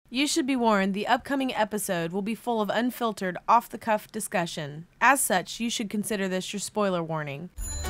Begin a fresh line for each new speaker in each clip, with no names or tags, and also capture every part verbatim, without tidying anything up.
You should be warned, the upcoming episode will be full of unfiltered, off-the-cuff discussion. As such, you should consider this your spoiler warning.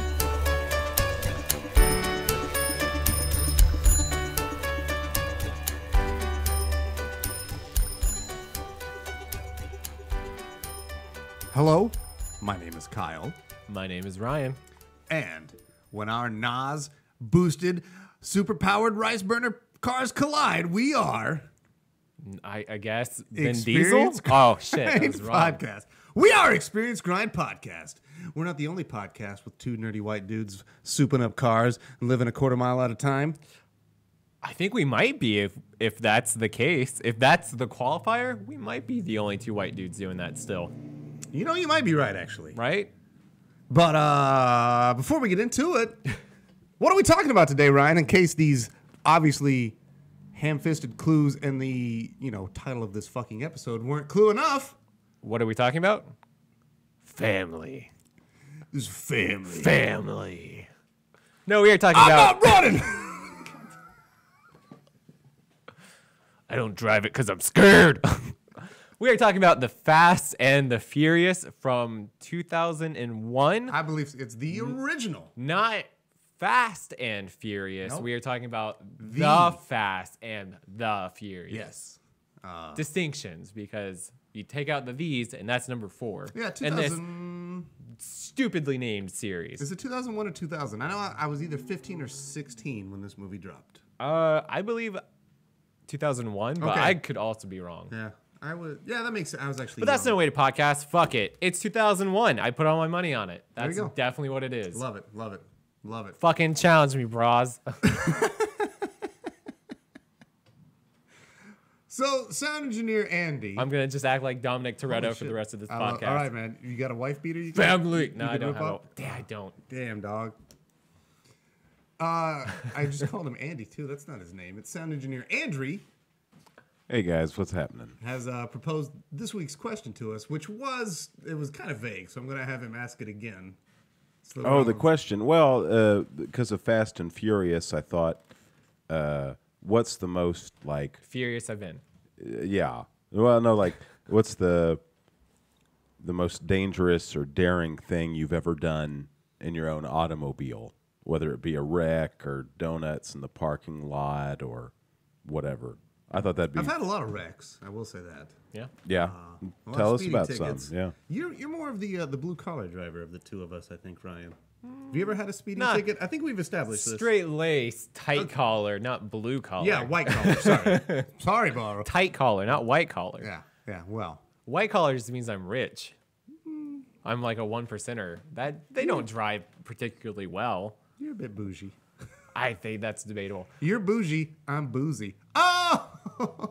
Hello, my name is Kyle.
My name is Ryan.
And when our N O S boosted, super-powered rice burner cars collide, we are...
I, I guess Vin Diesel? Oh, shit, that was wrong.
Podcast. We are Experience Grind Podcast. We're not the only podcast with two nerdy white dudes souping up cars and living a quarter mile at a time.
I think we might be if if that's the case. If that's the qualifier, we might be the only two white dudes doing that still.
You know, you might be right, actually.
Right?
But uh, before we get into it, what are we talking about today, Ryan, in case these obviously ham-fisted clues in the, you know, title of this fucking episode weren't clue enough?
What are we talking about? Family.
This is family.
Family. No, we are talking
I'm
about...
not running!
I don't drive it because I'm scared. We are talking about The Fast and the Furious from two thousand one.
I believe it's the original.
Not Fast and Furious.
Nope.
We are talking about
The.
the Fast and the Furious.
Yes. Uh,
Distinctions, because you take out the V's, and that's number four.
yeah, two
And
thousand...
this stupidly named series.
Is it two thousand one or two thousand? I know I, I was either fifteen or sixteen when this movie dropped.
Uh, I believe two thousand one, but
Okay.
I could also be wrong.
Yeah, I was. Yeah, that makes sense. I was actually.
But that's
young.
no way to podcast. Fuck it. It's two thousand one. I put all my money on it.
There you
That's
go.
definitely what it is.
Love it. Love it. Love it.
Fucking challenge me, bras.
So, sound engineer Andy.
I'm going to just act like Dominic Toretto
Holy
for
shit.
the rest of this
I love-
podcast.
all right, man. You got a wife beater? You can-
Family.
you
No, I
can
don't
whip
have
up?
a... Yeah, I don't.
Damn, dog. Uh, I just called him Andy, too. That's not his name. It's sound engineer Andrew.
Hey guys, what's happening?
Has uh, proposed this week's question to us, which was, it was kind of vague, so I'm going to have him ask it again. So
Oh, the
um,
question. Well, uh, because of Fast and Furious, I thought, uh, what's the most like?
Furious I've been.
Uh, yeah. Well, no, like, what's the the most dangerous or daring thing you've ever done in your own automobile? Whether it be a wreck or donuts in the parking lot or whatever. I thought that'd be.
I've had a lot of wrecks, I will say that.
Yeah.
yeah.
Uh, a lot
Tell
of
us
speeding
about
tickets.
some. Yeah.
You're you're more of the uh, the blue collar driver of the two of us, I think, Ryan. Have you ever had a speeding
Nah.
ticket? I think we've established this.
Straight lace, tight collar, not blue collar.
Yeah, white collar. Sorry, sorry, Borrow.
Tight collar, not white collar.
Yeah, yeah. Well,
White collar just means I'm rich. I'm like a one percenter. That they don't drive particularly well.
you're a bit bougie.
I think that's debatable.
You're bougie. I'm boozy. Oh.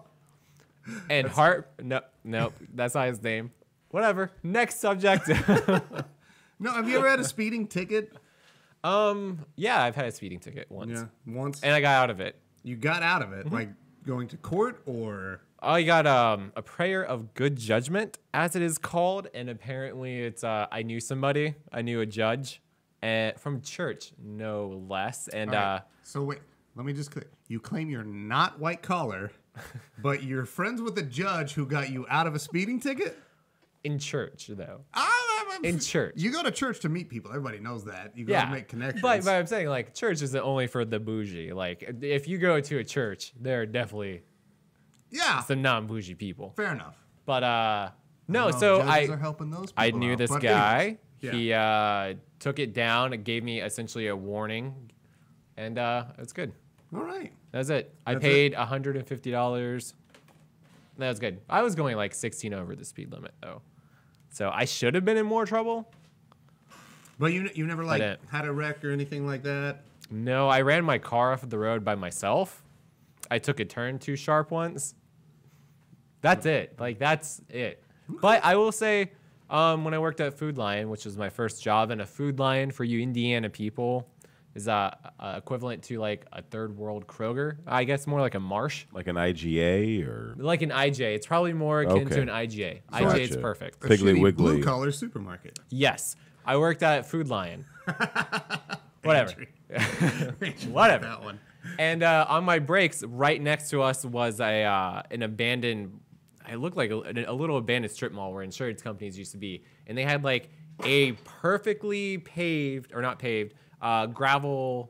And Hart, no, no, that's not his name. Whatever. Next subject.
No, have you ever had a speeding ticket?
um, yeah, I've had a speeding ticket once,
Yeah, once.
and I got out of it.
You got out of it, like going to court, or
I got um a prayer of good judgment, as it is called, and apparently it's uh I knew somebody, I knew a judge, and from church, no less, and
All right.
uh.
So wait, let me just clear. You claim you're not white collar, but you're friends with a judge who got you out of a speeding ticket?
In church, though.
Ah,
In church.
You go to church to meet people. Everybody knows that. You go
Yeah.
to make connections.
But, but I'm saying, like, church isn't only for the bougie. Like, if you go to a church, there are definitely
yeah,
some non-bougie people.
fair enough.
But, uh, no,
Well,
so
judges
I
are helping those
I
people
knew
out.
this
But
guy.
anyways, yeah.
He uh, took it down and gave me essentially a warning. And uh, it's good.
All right.
That's it. I
That's
paid one hundred fifty dollars. That was good. I was going like sixteen over the speed limit, though. So I should have been in more trouble.
But you you never like
didn't.
had a wreck or anything like that?
No, I ran my car off of the road by myself. I took a turn too sharp once. That's it. Like, that's it. But I will say, um, when I worked at Food Lion, which was my first job, and a Food Lion for you Indiana people is uh, uh, equivalent to like a third world Kroger. I guess more like a Marsh.
Like an I G A or
Like an I J. It's probably more akin
Okay.
to an I G A. I J, it's
Gotcha.
perfect.
A
Piggly
shitty
Wiggly.
blue collar supermarket.
Yes. I worked at Food Lion. Whatever. Whatever.
That one.
And uh, on my brakes, right next to us was a uh, an abandoned. It looked like a, a little abandoned strip mall where insurance companies used to be, and they had like a perfectly paved or not paved uh, gravel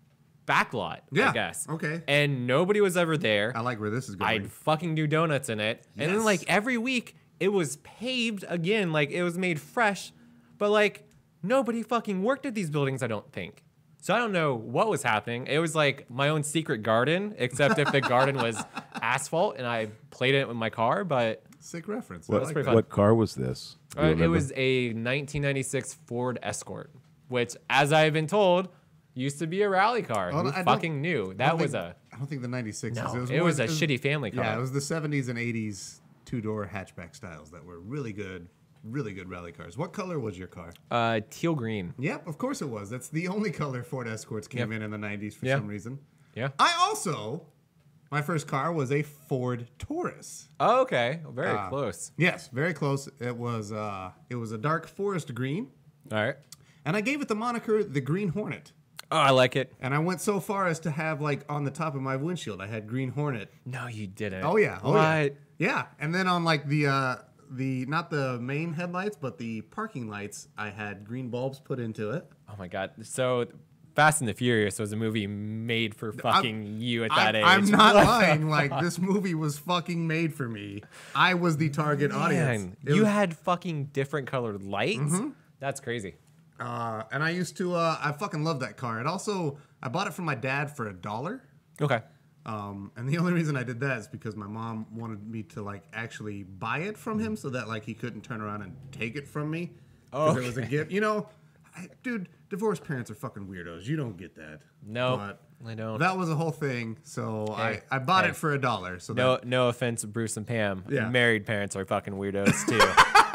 back lot.
Yeah,
I guess.
okay.
And nobody was ever there.
I like where this is going.
I'd fucking do donuts in it, and then
Yes.
like every week it was paved again, like it was made fresh, but like nobody fucking worked at these buildings. I don't think. So I don't know what was happening. It was like my own secret garden, except if the garden was asphalt and I played it with my car. But
Sick reference. I
What,
like
pretty
that.
fun.
what car was this? Do you
uh, it
remember?
was a nineteen ninety-six Ford Escort, which, as I've been told, used to be a rally car.
Oh,
Who
I don't-
fucking knew?
I
That
don't
was
think-
a
I don't think the ninety-six.
no.
It was,
It
more-
was a
it was-
shitty family car.
Yeah, it was the seventies and eighties two-door hatchback styles that were really good, really good rally cars. What color was your car?
uh, teal green.
Yep, of course it was. That's the only color Ford Escorts came
Yep.
in in the nineties for
Yeah.
some reason.
Yeah.
I also, my first car was a Ford Taurus.
Oh, okay. Very
Uh,
close.
Yes, very close. It was uh, it was a dark forest green,
All right.
and I gave it the moniker the Green Hornet.
Oh, I like it.
And I went so far as to have like on the top of my windshield, I had Green Hornet.
No, you didn't.
Oh yeah, oh
what?
yeah, yeah. And then on like the uh, the not the main headlights, but the parking lights, I had green bulbs put into it.
Oh my god. So, Fast and the Furious was a movie made for fucking you at that
I,
age.
I'm not lying. Like this movie was fucking made for me. I was the target audience.
Man,
It
you
was-
had fucking different colored lights. That's crazy.
uh, and I used to. Uh, I fucking love that car. It also, I bought it from my dad for a dollar.
Okay.
Um, and the only reason I did that is because my mom wanted me to like actually buy it from him, so that like he couldn't turn around and take it from me. Because it was a gift. You know, I, dude, divorced parents are fucking weirdos. You don't get that.
No,
But
I don't.
that was a whole thing. So
Hey,
I, I bought
hey.
it for a dollar. So
no,
that,
no offense, Bruce and Pam.
Yeah.
Married parents are fucking weirdos too.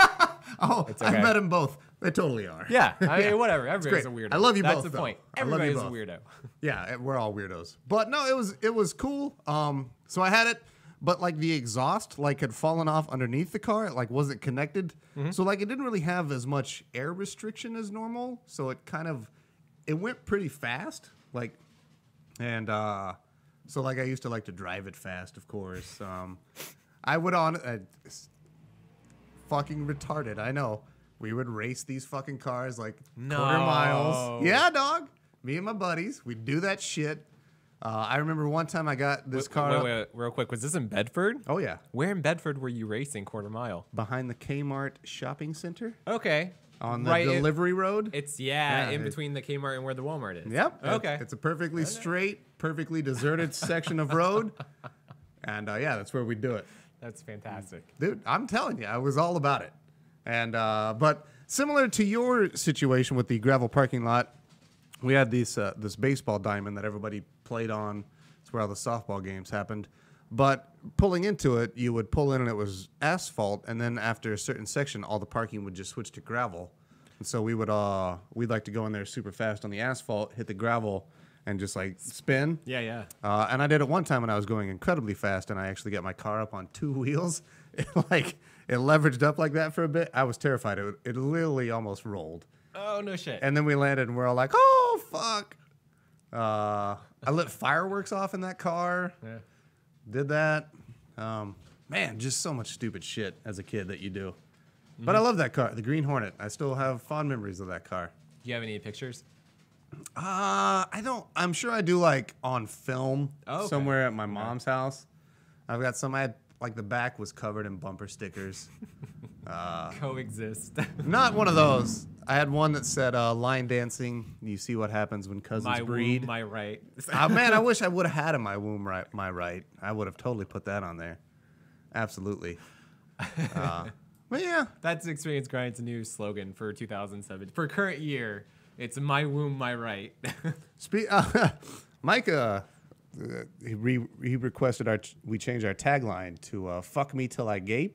oh,
okay.
I met them both. They totally are.
yeah. I mean,
Yeah.
whatever. Everybody's a
great.
weirdo.
I love you
That's
both,
the
though.
point.
I love you
Everybody's a
both.
weirdo.
Yeah, we're all weirdos. But no, it was it was cool. Um, so I had it, but like the exhaust like had fallen off underneath the car. It like wasn't connected. So like it didn't really have as much air restriction as normal. So it kind of it went pretty fast. Like and uh so like I used to like to drive it fast, of course. Um I would on uh, s- fucking retarded, I know. We would race these fucking cars like quarter
No.
miles. Yeah, dog. Me and my buddies, we'd do that shit. Uh, I remember one time I got this
Wait,
car
wait,
up-
wait, wait, real quick. Was this in Bedford?
Oh yeah,
Where in Bedford were you racing quarter mile?
behind the Kmart shopping center
Okay.
on the
Right, it-
delivery road.
It's yeah,
Yeah,
in
it-
between the Kmart and where the Walmart is.
Yep. it-
Okay.
It's a perfectly straight, perfectly deserted section of road, and uh, yeah, that's where we do it.
That's fantastic.
Dude, I'm telling you, I was all about it. And uh, but similar to your situation with the gravel parking lot, we had this uh, this baseball diamond that everybody played on. It's where all the softball games happened. But pulling into it, you would pull in and it was asphalt, and then after a certain section, all the parking would just switch to gravel. And so we would uh we'd like to go in there super fast on the asphalt, hit the gravel, and just like spin.
Yeah, yeah.
Uh, and I did it one time when I was going incredibly fast, and I actually got my car up on two wheels. It, like it leveraged up like that for a bit. I was terrified. It, it literally almost rolled.
Oh no shit.
And then we landed, and we're all like, "Oh fuck!" Uh, I lit fireworks off in that car.
Yeah.
Did that. Um, man, just so much stupid shit as a kid that you do. But I love that car, the Green Hornet. I still have fond memories of that car.
Do you have any pictures?
Uh, I don't. I'm sure I do like on film
Oh, okay.
somewhere at my mom's house. I've got some. I had like the back was covered in bumper stickers.
Coexist.
Not one of those. I had one that said uh, "line dancing." You see what happens when cousins
my
breed.
womb, my right.
Ah, man, I wish I would have had in my womb right, my right. I would have totally put that on there. Absolutely. Uh, but yeah,
That's Experience Grind's new slogan for two thousand seven. For current year, it's my womb, my right.
Spe- uh, Mike, uh, uh, he, re- he requested our ch- we change our tagline to uh, "Fuck me till I gape,"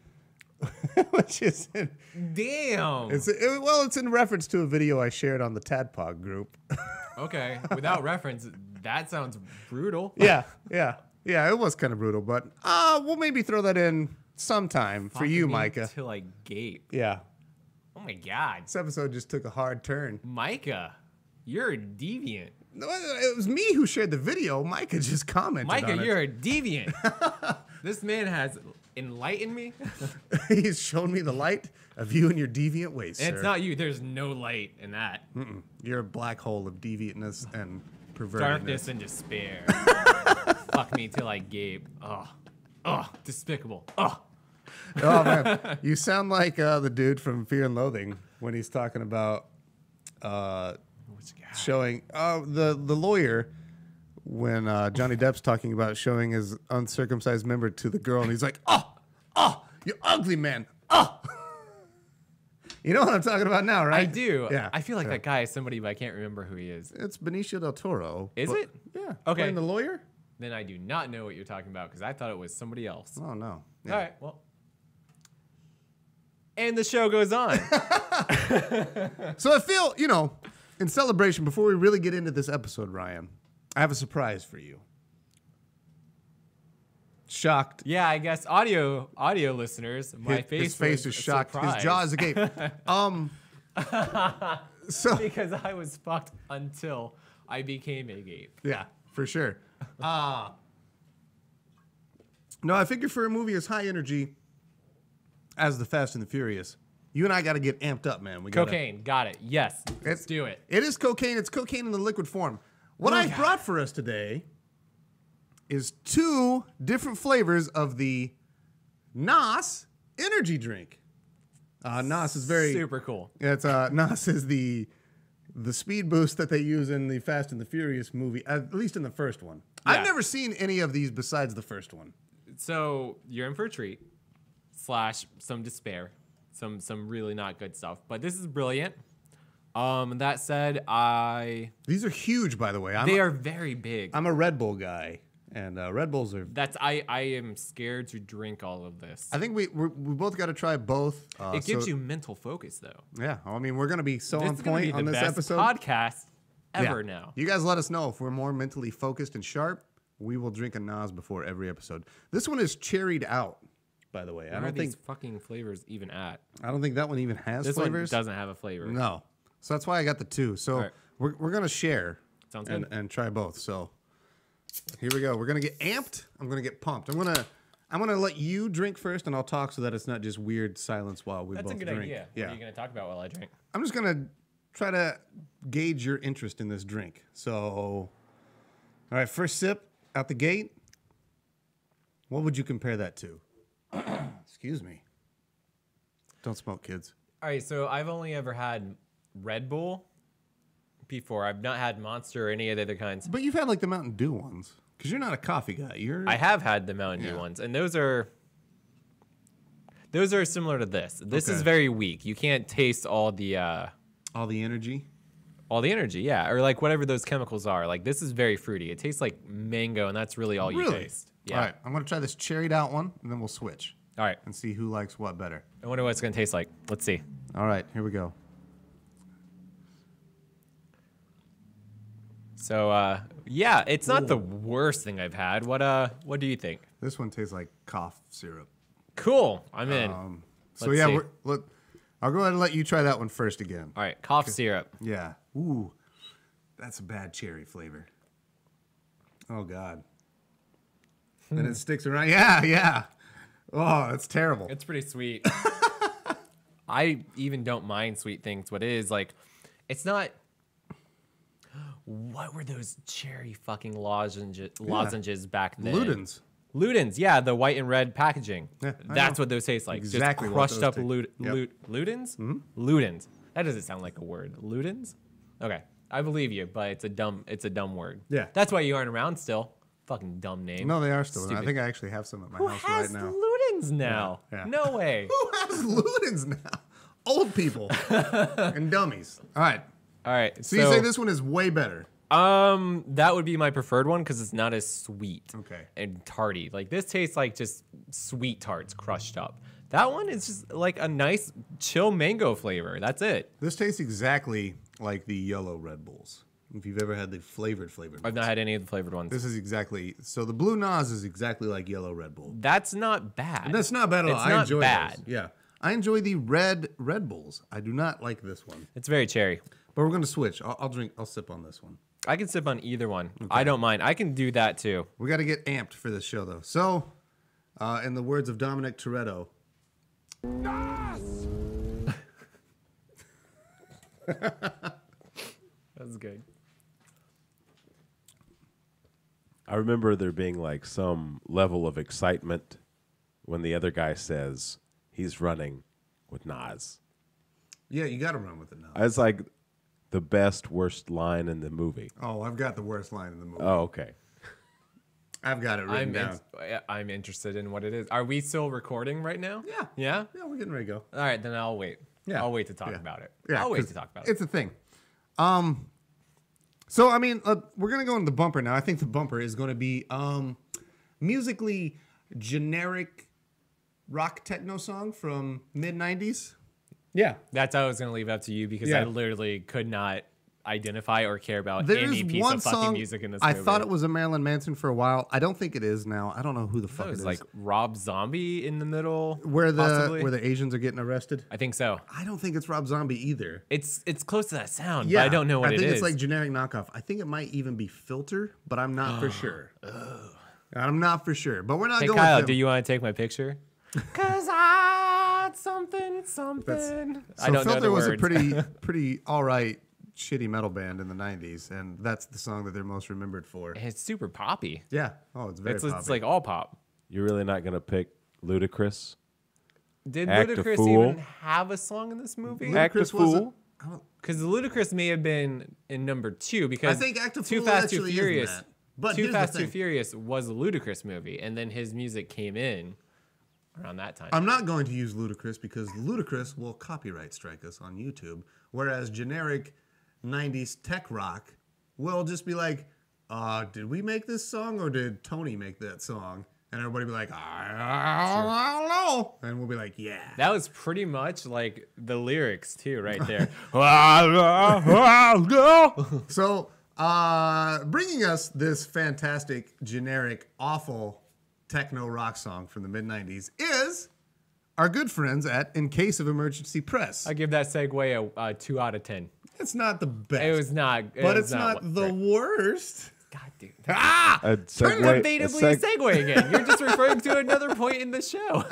which is in,
Damn.
it's it, well, it's in reference to a video I shared on the Tadpog group.
Okay. Without reference, that sounds brutal.
yeah, yeah, yeah. It was kind of brutal, but uh, we'll maybe throw that in sometime for
Fuck
you,
me
Micah.
Till I gape.
Yeah,
Oh my god.
this episode just took a hard turn.
Micah, you're a deviant.
No, it was me who shared the video. Micah just commented
Micah,
on it.
you're a deviant. This man has enlightened me.
He's shown me the light of you and your deviant ways,
And
sir.
it's not you. There's no light in that.
Mm-mm. You're a black hole of deviantness and pervertedness.
Darkness and despair. Fuck me till I gape. Oh, oh, despicable. Oh.
Oh man, you sound like uh, the dude from Fear and Loathing when he's talking about uh, showing uh, the the lawyer when uh, Johnny Depp's talking about showing his uncircumcised member to the girl, and he's like, "Oh, oh, you ugly man, oh." You know what I'm talking about now, right?
I do.
Yeah.
I feel like
yeah.
that guy is somebody, but I can't remember who he is.
It's Benicio del Toro.
Is
but-
it?
Yeah.
Okay.
Playing the lawyer?
Then I do not know what you're talking about because I thought it was somebody else.
Oh no. Yeah.
All right. Well. And the show goes on.
So I feel, you know, in celebration, before we really get into this episode, Ryan, I have a surprise for you. Shocked.
Yeah, I guess audio audio listeners, my
his,
face
his face
was
is shocked.
surprised.
His jaw is agape. um. So
because I was fucked until I became agape.
yeah, for sure. Uh no, I figure for a movie as high energy as The Fast and the Furious, you and I got to get amped up, man. We gotta,
Cocaine, got it. Yes, let's
It's-
do it.
It is cocaine. It's cocaine in the liquid form. What
Oh,
I
God.
brought for us today is two different flavors of the N O S energy drink. Uh, N O S is very
Super cool.
It's uh, N O S is the the speed boost that they use in the Fast and the Furious movie, at least in the first one.
Yeah.
I've never seen any of these besides the first one.
So you're in for a treat, slash some despair, some some really not good stuff. But this is brilliant. Um, that said, I
These are huge, by the way. I'm
they
a,
are very big.
I'm a Red Bull guy, and uh, Red Bulls are.
That's I I am scared to drink all of this.
I think we we're, we both got to try both. Uh,
It gives
so-
you mental focus though.
Yeah, I mean, we're gonna be so
This
on
is gonna
point
be
on
the
this
best
episode.
podcast
Yeah.
ever now.
You guys let us know if we're more mentally focused and sharp. We will drink a N O S before every episode. This one is cherried out, by the way. I
Where are
don't
these
think
fucking flavors even at?
I don't think that one even has
This
flavors.
one doesn't have a flavor.
No, so that's why I got the two. So
All right.
we're we're gonna share
Sounds
and,
good.
and try both. So here we go. We're gonna get amped. I'm gonna get pumped. I'm gonna I'm gonna let you drink first, and I'll talk so that it's not just weird silence while we
That's a
both
good
drink.
idea.
Yeah.
What are you gonna talk about while I drink?
I'm just gonna try to gauge your interest in this drink. So, all right, first sip out the gate. What would you compare that to? Excuse me. Don't smoke, kids.
All right, so I've only ever had Red Bull before. I've not had Monster or any of the other kinds.
But you've had like the Mountain Dew ones, because you're not a coffee guy. You're.
I have had the Mountain Dew
Yeah.
ones, and those are those are similar to this. This is
Okay.
very weak. You can't taste all the uh,
all the energy.
all the energy, yeah, or like whatever those chemicals are. Like this is very fruity. It tastes like mango, and that's really all you
Really?
taste. Yeah.
All right, I'm gonna try this cherried out one, and then we'll switch
All right.
and see who likes what better.
I wonder what it's gonna taste like. Let's see.
All right, here we go.
So uh, yeah, it's not the worst thing I've had. What uh, what do you think?
This one tastes like cough syrup.
Cool. I'm in.
Um, so
Let's
yeah,
see.
we're, look, I'll go ahead and let you try that one first again.
All right, cough syrup.
Yeah. Ooh, that's a bad cherry flavor. Oh God. And it sticks around. Yeah, yeah. Oh, that's terrible.
It's pretty sweet. I even don't mind sweet things. What it is like, it's not. What were those cherry fucking lozenges, lozenges back then?
Ludens.
Ludens, yeah, the white and red packaging.
Yeah, I
That's
know.
what those taste like.
Exactly
Just
what
crushed
those
up
taste-
lud-
Yep.
lud- Ludens?
Mm-hmm.
Ludens. That doesn't sound like a word. Ludens? Okay, I believe you, but it's a dumb. It's a dumb word.
Yeah.
That's why you aren't around still. Fucking dumb name.
No, they are still. I
Stupid.
think I actually have some at my
Who
house
has
right now.
Ludens now?
Yeah, yeah.
No way.
Who has Ludens now? Old people and dummies. All right.
All right.
So, you say this one is way better.
Um, that would be my preferred one because it's not as sweet.
Okay.
And tarty. Like this tastes like just sweet tarts crushed up. That one is just like a nice chill mango flavor. That's it.
This tastes exactly like the yellow Red Bulls. If you've ever had the flavored flavored
I've
ones.
not had any of the flavored ones.
This is exactly so. The blue N O S is exactly like yellow Red Bull.
That's not bad.
That's not bad at all.
It's
I
not
enjoy
bad.
those. Yeah, I enjoy the red Red Bulls. I do not like this one.
It's very cherry.
But we're gonna switch. I'll, I'll drink. I'll sip on this one.
I can sip on either one. I don't mind. I can do that too.
We got to get amped for this show, though. So, uh, in the words of Dominic Toretto,
That's good.
I remember there being like some level of excitement when the other guy says he's running with Nas.
yeah, you got to run with it now.
It's like the best, worst line in the movie.
Oh, I've got the worst line in the movie.
Oh, okay.
I've got it written
I'm
down.
in, I'm interested in what it is. Are we still recording right now?
Yeah.
Yeah?
Yeah, we're getting ready to go.
All right, then I'll wait.
Yeah.
I'll wait to talk
Yeah.
about it.
Yeah,
I'll wait
'cause
to talk about it.
It's a thing. Um, so I mean, uh, we're gonna go into the bumper now. I think the bumper is going to be um, musically generic rock techno song from mid nineties. Yeah,
That's how I was going to leave it up to you because
Yeah.
I literally could not identify or care about
there's
any piece
one
of fucking
song.
music in this
I
movie.
thought it was a Marilyn Manson for a while. I don't think it is now. I don't know who the
It
fuck it
was
is.
like Rob Zombie in the middle.
where the
possibly.
where the Asians are getting arrested.
I think so.
I don't think it's Rob Zombie either.
It's it's close to that sound,
Yeah,
but I don't know what
I
it
think
is.
it's like generic knockoff. I think it might even be Filter, but I'm not for sure. I'm not for sure, but we're not
Hey
going.
Kyle,
with
do
him.
you want to take my picture? Cause I something something.
So
I don't know
Filter
the
was
words.
a pretty pretty all right shitty metal band in the nineties, and that's the song that they're most remembered for.
It's super poppy.
Yeah. Oh, it's very.
It's,
poppy.
it's like all pop.
You're really not going to pick Ludacris?
Did
Act a
Ludacris
fool.
even have a song in this movie?
Act a
Ludacris was
fool.
I don't-
Because Ludacris may have been in number two because
I think Act a
Too
Fool
Fast Too
actually is
Furious.
that. But
Too
here's the
Fast Too
thing.
Furious was a Ludacris movie, and then his music came in around that time.
I'm not going to use Ludacris because Ludacris will copyright strike us on YouTube, whereas generic nineties tech rock will just be like, uh, did we make this song or did Tony make that song? And everybody be like, I, I don't know. And we'll be like, yeah.
That was pretty much like the lyrics too, right there.
So, uh, bringing us this fantastic, generic, awful techno rock song from the mid nineties is our good friends at In Case of Emergency Press.
I give that segue a, a two out of ten.
It's not the best.
It was not, it
but
was
it's not,
what-
the worst.
God, dude.
Ah!
A
Turn
segue,
it
a
Debatably
seg-
a segue again. You're just referring to another point in the show.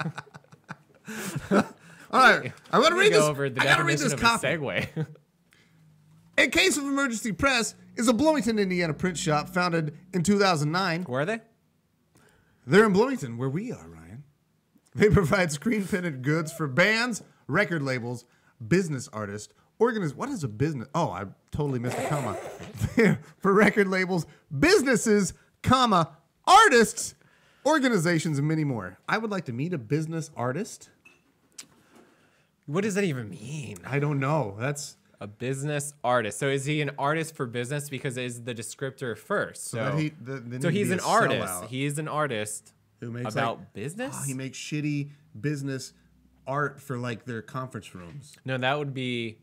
All right, I'm gonna
We
read
go
this.
over the
I gotta read
definition
this
of a
copy.
segue.
In Case of Emergency Press is a Bloomington, Indiana print shop founded in two thousand nine.
Where are they?
They're in Bloomington, where we are, Ryan. They provide screen printed goods for bands, record labels, business artists, organiz. What is a business? Oh, I totally missed a comma. For record labels, businesses, comma, artists, organizations, and many more. I would like to meet a business artist.
What does that even mean?
I don't know. That's
A business artist. So is he an artist for business because it is the descriptor first? So,
that he. The, they
so
need to
he's
be
an
a
artist.
sellout
He is an artist
who makes
about
like,
business.
oh, he makes shitty business art for like their conference rooms.
No, that would be.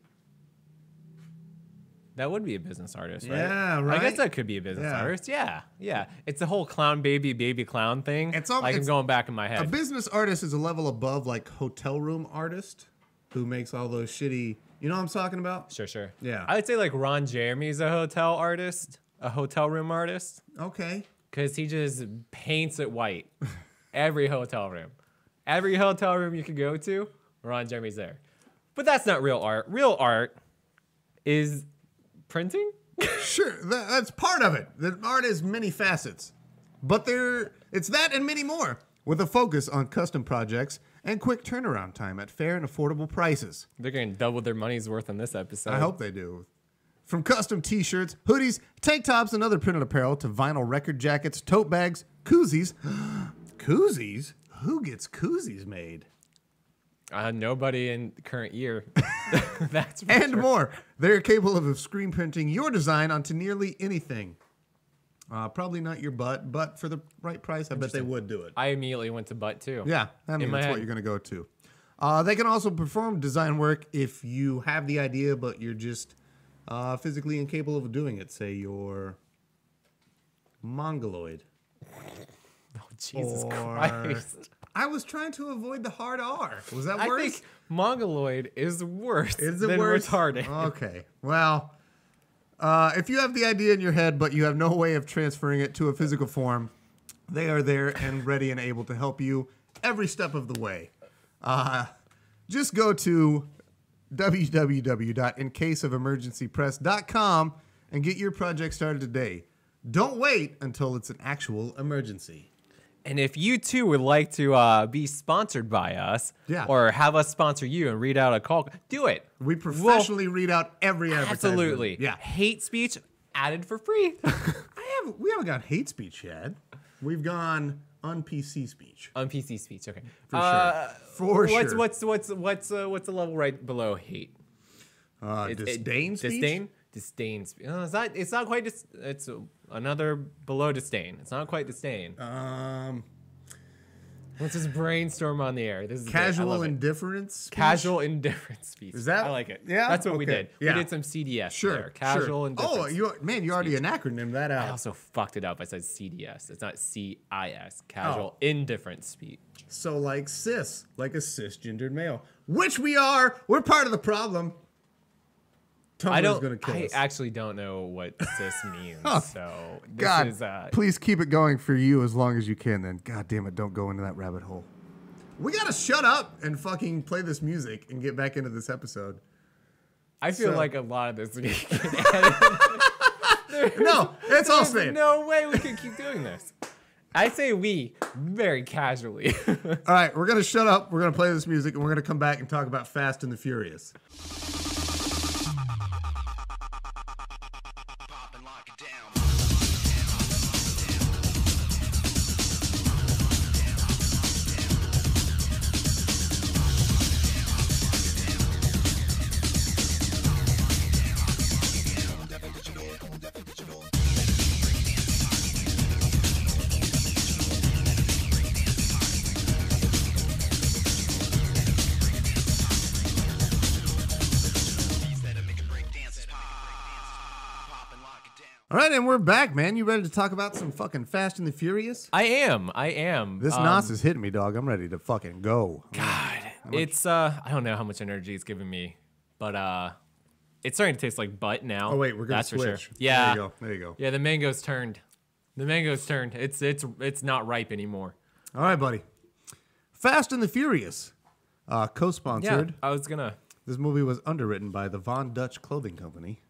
That would be a business artist, right?
Yeah,
I
right?
guess that could be a business
Yeah.
artist. Yeah, yeah. It's the whole clown baby, baby clown thing.
It's all-
like I'm
it's-
going back in my
A
head.
business artist is a level above like hotel room artist who makes all those shitty. You know what I'm talking about?
Sure, sure.
Yeah.
I would say like Ron Jeremy's a hotel artist, a hotel room artist,
Okay.
because he just paints it white. Every hotel room. Every hotel room you could go to, Ron Jeremy's there. But that's not real art. Real art is printing.
Sure, that, that's part of it. The art has many facets, but there it's that and many more, with a focus on custom projects and quick turnaround time at fair and affordable prices.
They're going to double their money's worth in this episode.
I hope they do. From custom T-shirts, hoodies, tank tops, and other printed apparel to vinyl record jackets, tote bags, koozies. Koozies? Who gets koozies made?
Uh, nobody in the current year. That's for
And
sure.
more. They're capable of screen printing your design onto nearly anything. Uh, probably not your butt, but for the right price, I bet they would do it.
I immediately went to butt too.
Yeah, I mean,
my
that's what
head.
you're going to go to. Uh, they can also perform design work if you have the idea, but you're just uh, physically incapable of doing it. Say you're mongoloid.
Oh, Jesus
Or-
Christ.
I was trying to avoid the hard R. Was that
I
worse?
think mongoloid is worse
Is it
than
worse?
retarded.
Okay. Well, Uh, if you have the idea in your head, but you have no way of transferring it to a physical form, they are there and ready and able to help you every step of the way. Uh, just go to w w w dot in case of emergency press dot com and get your project started today. Don't wait until it's an actual emergency.
And if you too would like to uh, be sponsored by us,
Yeah.
or have us sponsor you and read out a call, do it.
We professionally read out every advertisement.
Absolutely.
Yeah.
Hate speech added for free.
I haven't, we haven't got hate speech yet. We've gone on P C speech.
On P C speech, okay.
For
Uh,
sure. For
what's,
sure.
What's what's what's uh, what's the level right below hate?
Uh,
It- it-
disdain speech?
Disdain. Disdain. spe- Uh, it's not. It's not quite. Dis- it's uh, another below disdain. It's not quite disdain.
Um,
Let's just brainstorm on the air. This is great. I
casual
love it.
indifference speech?
Casual indifference speech.
Is that-
I like it.
yeah?
That's what we
Okay.
did.
Yeah.
We did some C D S
Sure.
there. Casual
sure.
indifference.
Oh, you man, you already an acronym that
I
out.
also fucked it up. I said C D S. It's not C I S. Casual
Oh.
indifferent speech.
So like cis, like a cisgendered male, which we are. We're part of the problem. Tumblr's
I don't.
gonna kill
I
us.
actually don't know what cis means.
Oh,
so this
God,
is. Uh,
please keep it going for you as long as you can. Then, God damn it, don't go into that rabbit hole. We gotta shut up and fucking play this music and get back into this episode.
I feel
so-
like a lot of this. We can
No, it's all
There's
staying.
no way we can keep doing this. I say we very casually.
All right, we're gonna shut up. We're gonna play this music, and we're gonna come back and talk about Fast and the Furious. All right, and we're back, man. You ready to talk about some fucking Fast and the Furious?
I am. I am.
This
Um,
N O S is hitting me, dog. I'm ready to fucking go.
God, it's uh, I don't know how much energy it's giving me, but uh, it's starting to taste like butt now.
Oh wait, we're gonna
That's
switch.
for sure. Yeah.
There you go. There you go.
Yeah, the mango's turned. The mango's turned. It's it's it's not ripe anymore.
All right, buddy. Fast and the Furious, uh,
Yeah,
co-sponsored.
I was gonna.
This movie was underwritten by the Von Dutch Clothing Company.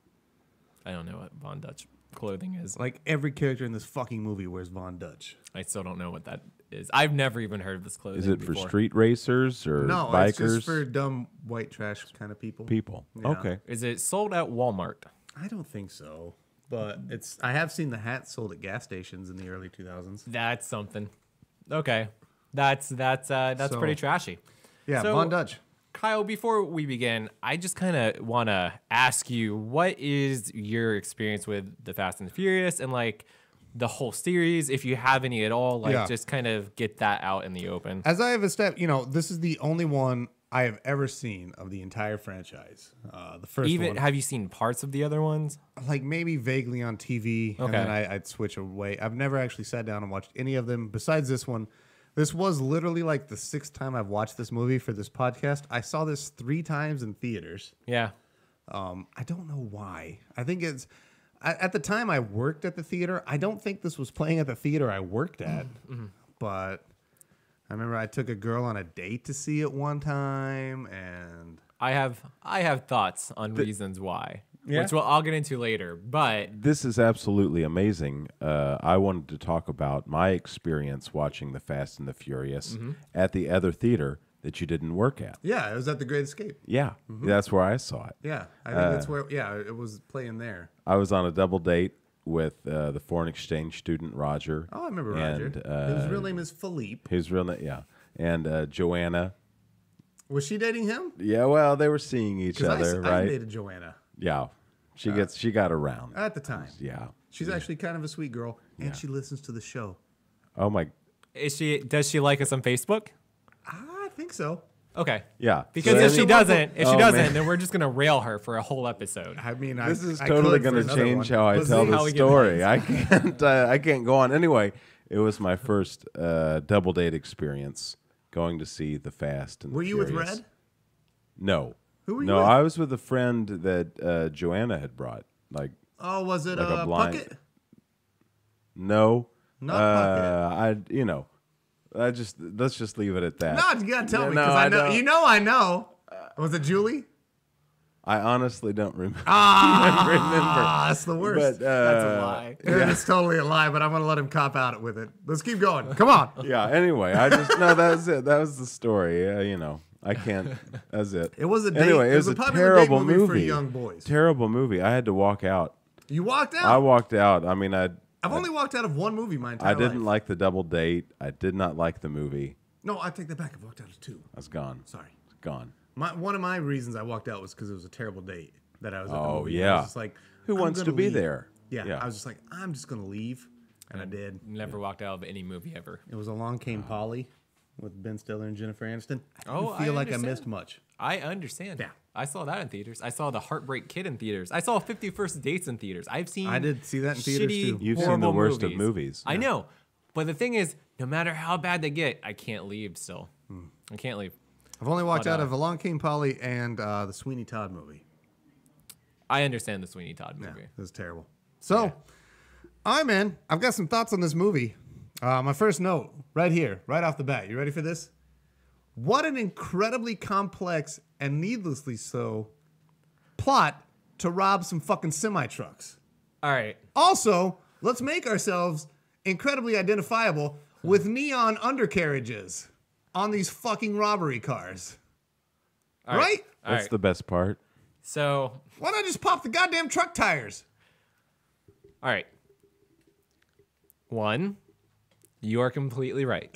I don't know what Von Dutch clothing is.
Like every character in this fucking movie wears Von Dutch.
I still don't know what that is. I've never even heard of this clothing.
Is it
before.
for street racers or
No,
bikers?
it's just for dumb white trash kind of people.
people.
Yeah.
Okay.
Is it sold at Walmart?
I don't think so, but it's. I have seen the hats sold at gas stations in the early two thousands.
That's something. Okay, that's that's uh, that's
So-
pretty trashy.
Yeah,
So-
Von Dutch.
Kyle, before we begin, I just kind of want to ask you, what is your experience with the Fast and the Furious and like the whole series, if you have any at all? Like,
Yeah.
just kind of get that out in the open.
As I have established, you know, this is the only one I have ever seen of the entire franchise. Uh, the first
Even
one,
have you seen parts of the other ones?
like maybe vaguely on T V, and
Okay.
then I, I'd switch away. I've never actually sat down and watched any of them besides this one. This was literally like the sixth time I've watched this movie for this podcast. I saw this three times in theaters.
Yeah.
Um, I don't know why. I think it's I, at the time I worked at the theater. I don't think this was playing at the theater I worked at,
Mm-hmm.
but I remember I took a girl on a date to see it one time, and
I have I have thoughts on reasons why,
Yeah?
which we'll, I'll get into later. But
This is absolutely amazing. Uh, I wanted to talk about my experience watching The Fast and the Furious
Mm-hmm.
at the other theater that you didn't work at.
yeah, it was at the Great Escape.
Yeah, that's where I saw it.
Yeah, I think that's where. Yeah, it was playing there.
I was on a double date with uh, the foreign exchange student Roger.
Oh, I remember
and,
Roger.
Uh,
His real name is Philippe.
His real name, yeah, and uh, Joanna.
Was she dating him?
Yeah, well, they were seeing each
'Cause I,
other,
I
right?
dated Joanna
Yeah, she gets she got around.
at the time.
Yeah.
She's actually kind of a sweet girl, and she listens to the show.
Oh my.
is she? Does she like us on Facebook?
I think so.
Okay.
Yeah.
Because
So
if she
any-
doesn't, if she
Oh,
doesn't,
man.
then we're just gonna rail her for a whole episode.
I mean,
This
I,
is
I
totally
could for
going to
another
change
one.
how I
But
tell
see,
how
the
we get
story.
paid.
I can't. Uh, I can't go on anyway. It was my first uh, double date experience going to see The Fast and the
Were you with
Furious.
Red?
No.
Who were you
No,
with?
I was with a friend that uh, Joanna had brought. Like
Oh, was it
Like a
uh,
blind-
Puckett?
No.
Not
uh, I, you know, I just let's just leave it at that.
No, you gotta tell
No,
me
no,
because I
I
know.
don't.
You know, I know. Was it Julie?
I honestly don't remember.
Ah,
remember.
that's the worst.
But, uh,
That's a lie.
Yeah, it's totally a lie, but I'm gonna let him cop out with it. Let's keep going. Come on.
Yeah. Anyway, I just no. That was it. That was the story. Yeah, you know, I can't. That's it.
It was a date,
Anyway,
it was a popular date
terrible
movie, for
movie.
young boys.
Terrible movie. I had to walk out.
You walked out.
I walked out. I mean, I.
I've only walked out of one movie my entire
I
life.
didn't like the double date. I did not like the movie.
No, I take that back. I've walked out of two.
I was gone.
Sorry.
Gone.
My, one of my reasons I walked out was because it was a terrible date that I was at the
Oh,
movie. I
yeah.
was just like,
Who
I'm
wants to
gonna
be
leave.
there?
Yeah,
Yeah.
I was just like, I'm just gonna leave, and I did.
Never walked out of any movie ever.
It was Along Came Polly with Ben Stiller and Jennifer Aniston. I
Oh,
didn't
I
feel like I
understand.
missed much.
I understand.
Yeah.
I saw that in theaters. I saw The Heartbreak Kid in theaters. I saw fifty First Dates in theaters. I've seen
I did see that in theaters,
shitty,
too.
You've seen the
horrible
worst of
movies.
movies.
I know. But the thing is, no matter how bad they get, I can't leave still. I can't leave.
I've only walked
But,
out
uh,
of Along Came Polly and uh, the Sweeney Todd movie.
I understand the Sweeney Todd
Yeah,
movie.
it was terrible. So, I'm in. I've got some thoughts on this movie. Uh, my first note, right here, right off the bat. You ready for this? What an incredibly complex and needlessly so plot to rob some fucking semi-trucks.
All right.
Also, let's make ourselves incredibly identifiable with neon undercarriages on these fucking robbery cars.
All
Right?
All
That's
right.
the best part.
So,
Why not just pop the goddamn truck tires?
all right. One, you are completely right.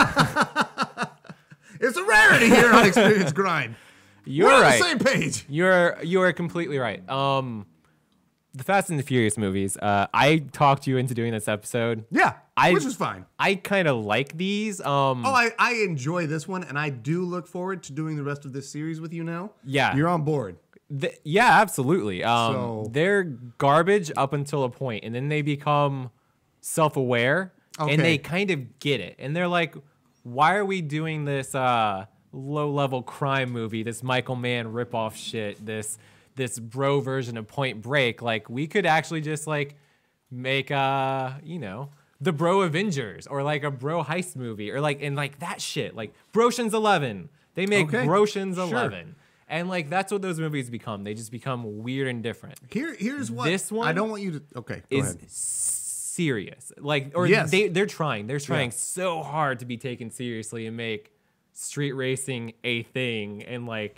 It's a rarity here on Experience Grind.
You're
We're on
right.
the same page.
You're you are completely right. Um, the Fast and the Furious movies. Uh, I talked you into doing this episode.
Yeah,
I-
which is fine.
I kind of like these. Um,
Oh, I, I enjoy this one, and I do look forward to doing the rest of this series with you now.
Yeah.
You're on board.
th- yeah, absolutely. Um,
So-
they're garbage up until a point, and then they become self-aware,
Okay.
and they kind of get it, and they're like, "Why are we doing this uh, low-level crime movie? This Michael Mann ripoff shit? This this bro version of Point Break? Like, we could actually just like make a, you know." The Bro Avengers, or like a Bro Heist movie, or like and like that shit, like Broshan's Eleven. They make
Okay,
Broshan's
sure.
Eleven, and like that's what those movies become. They just become weird and different.
Here, here's what
This one
I don't want you to. Okay, go
Is
ahead.
serious, like or
Yes.
they they're trying. They're trying
Yeah.
so hard to be taken seriously and make street racing a thing, and like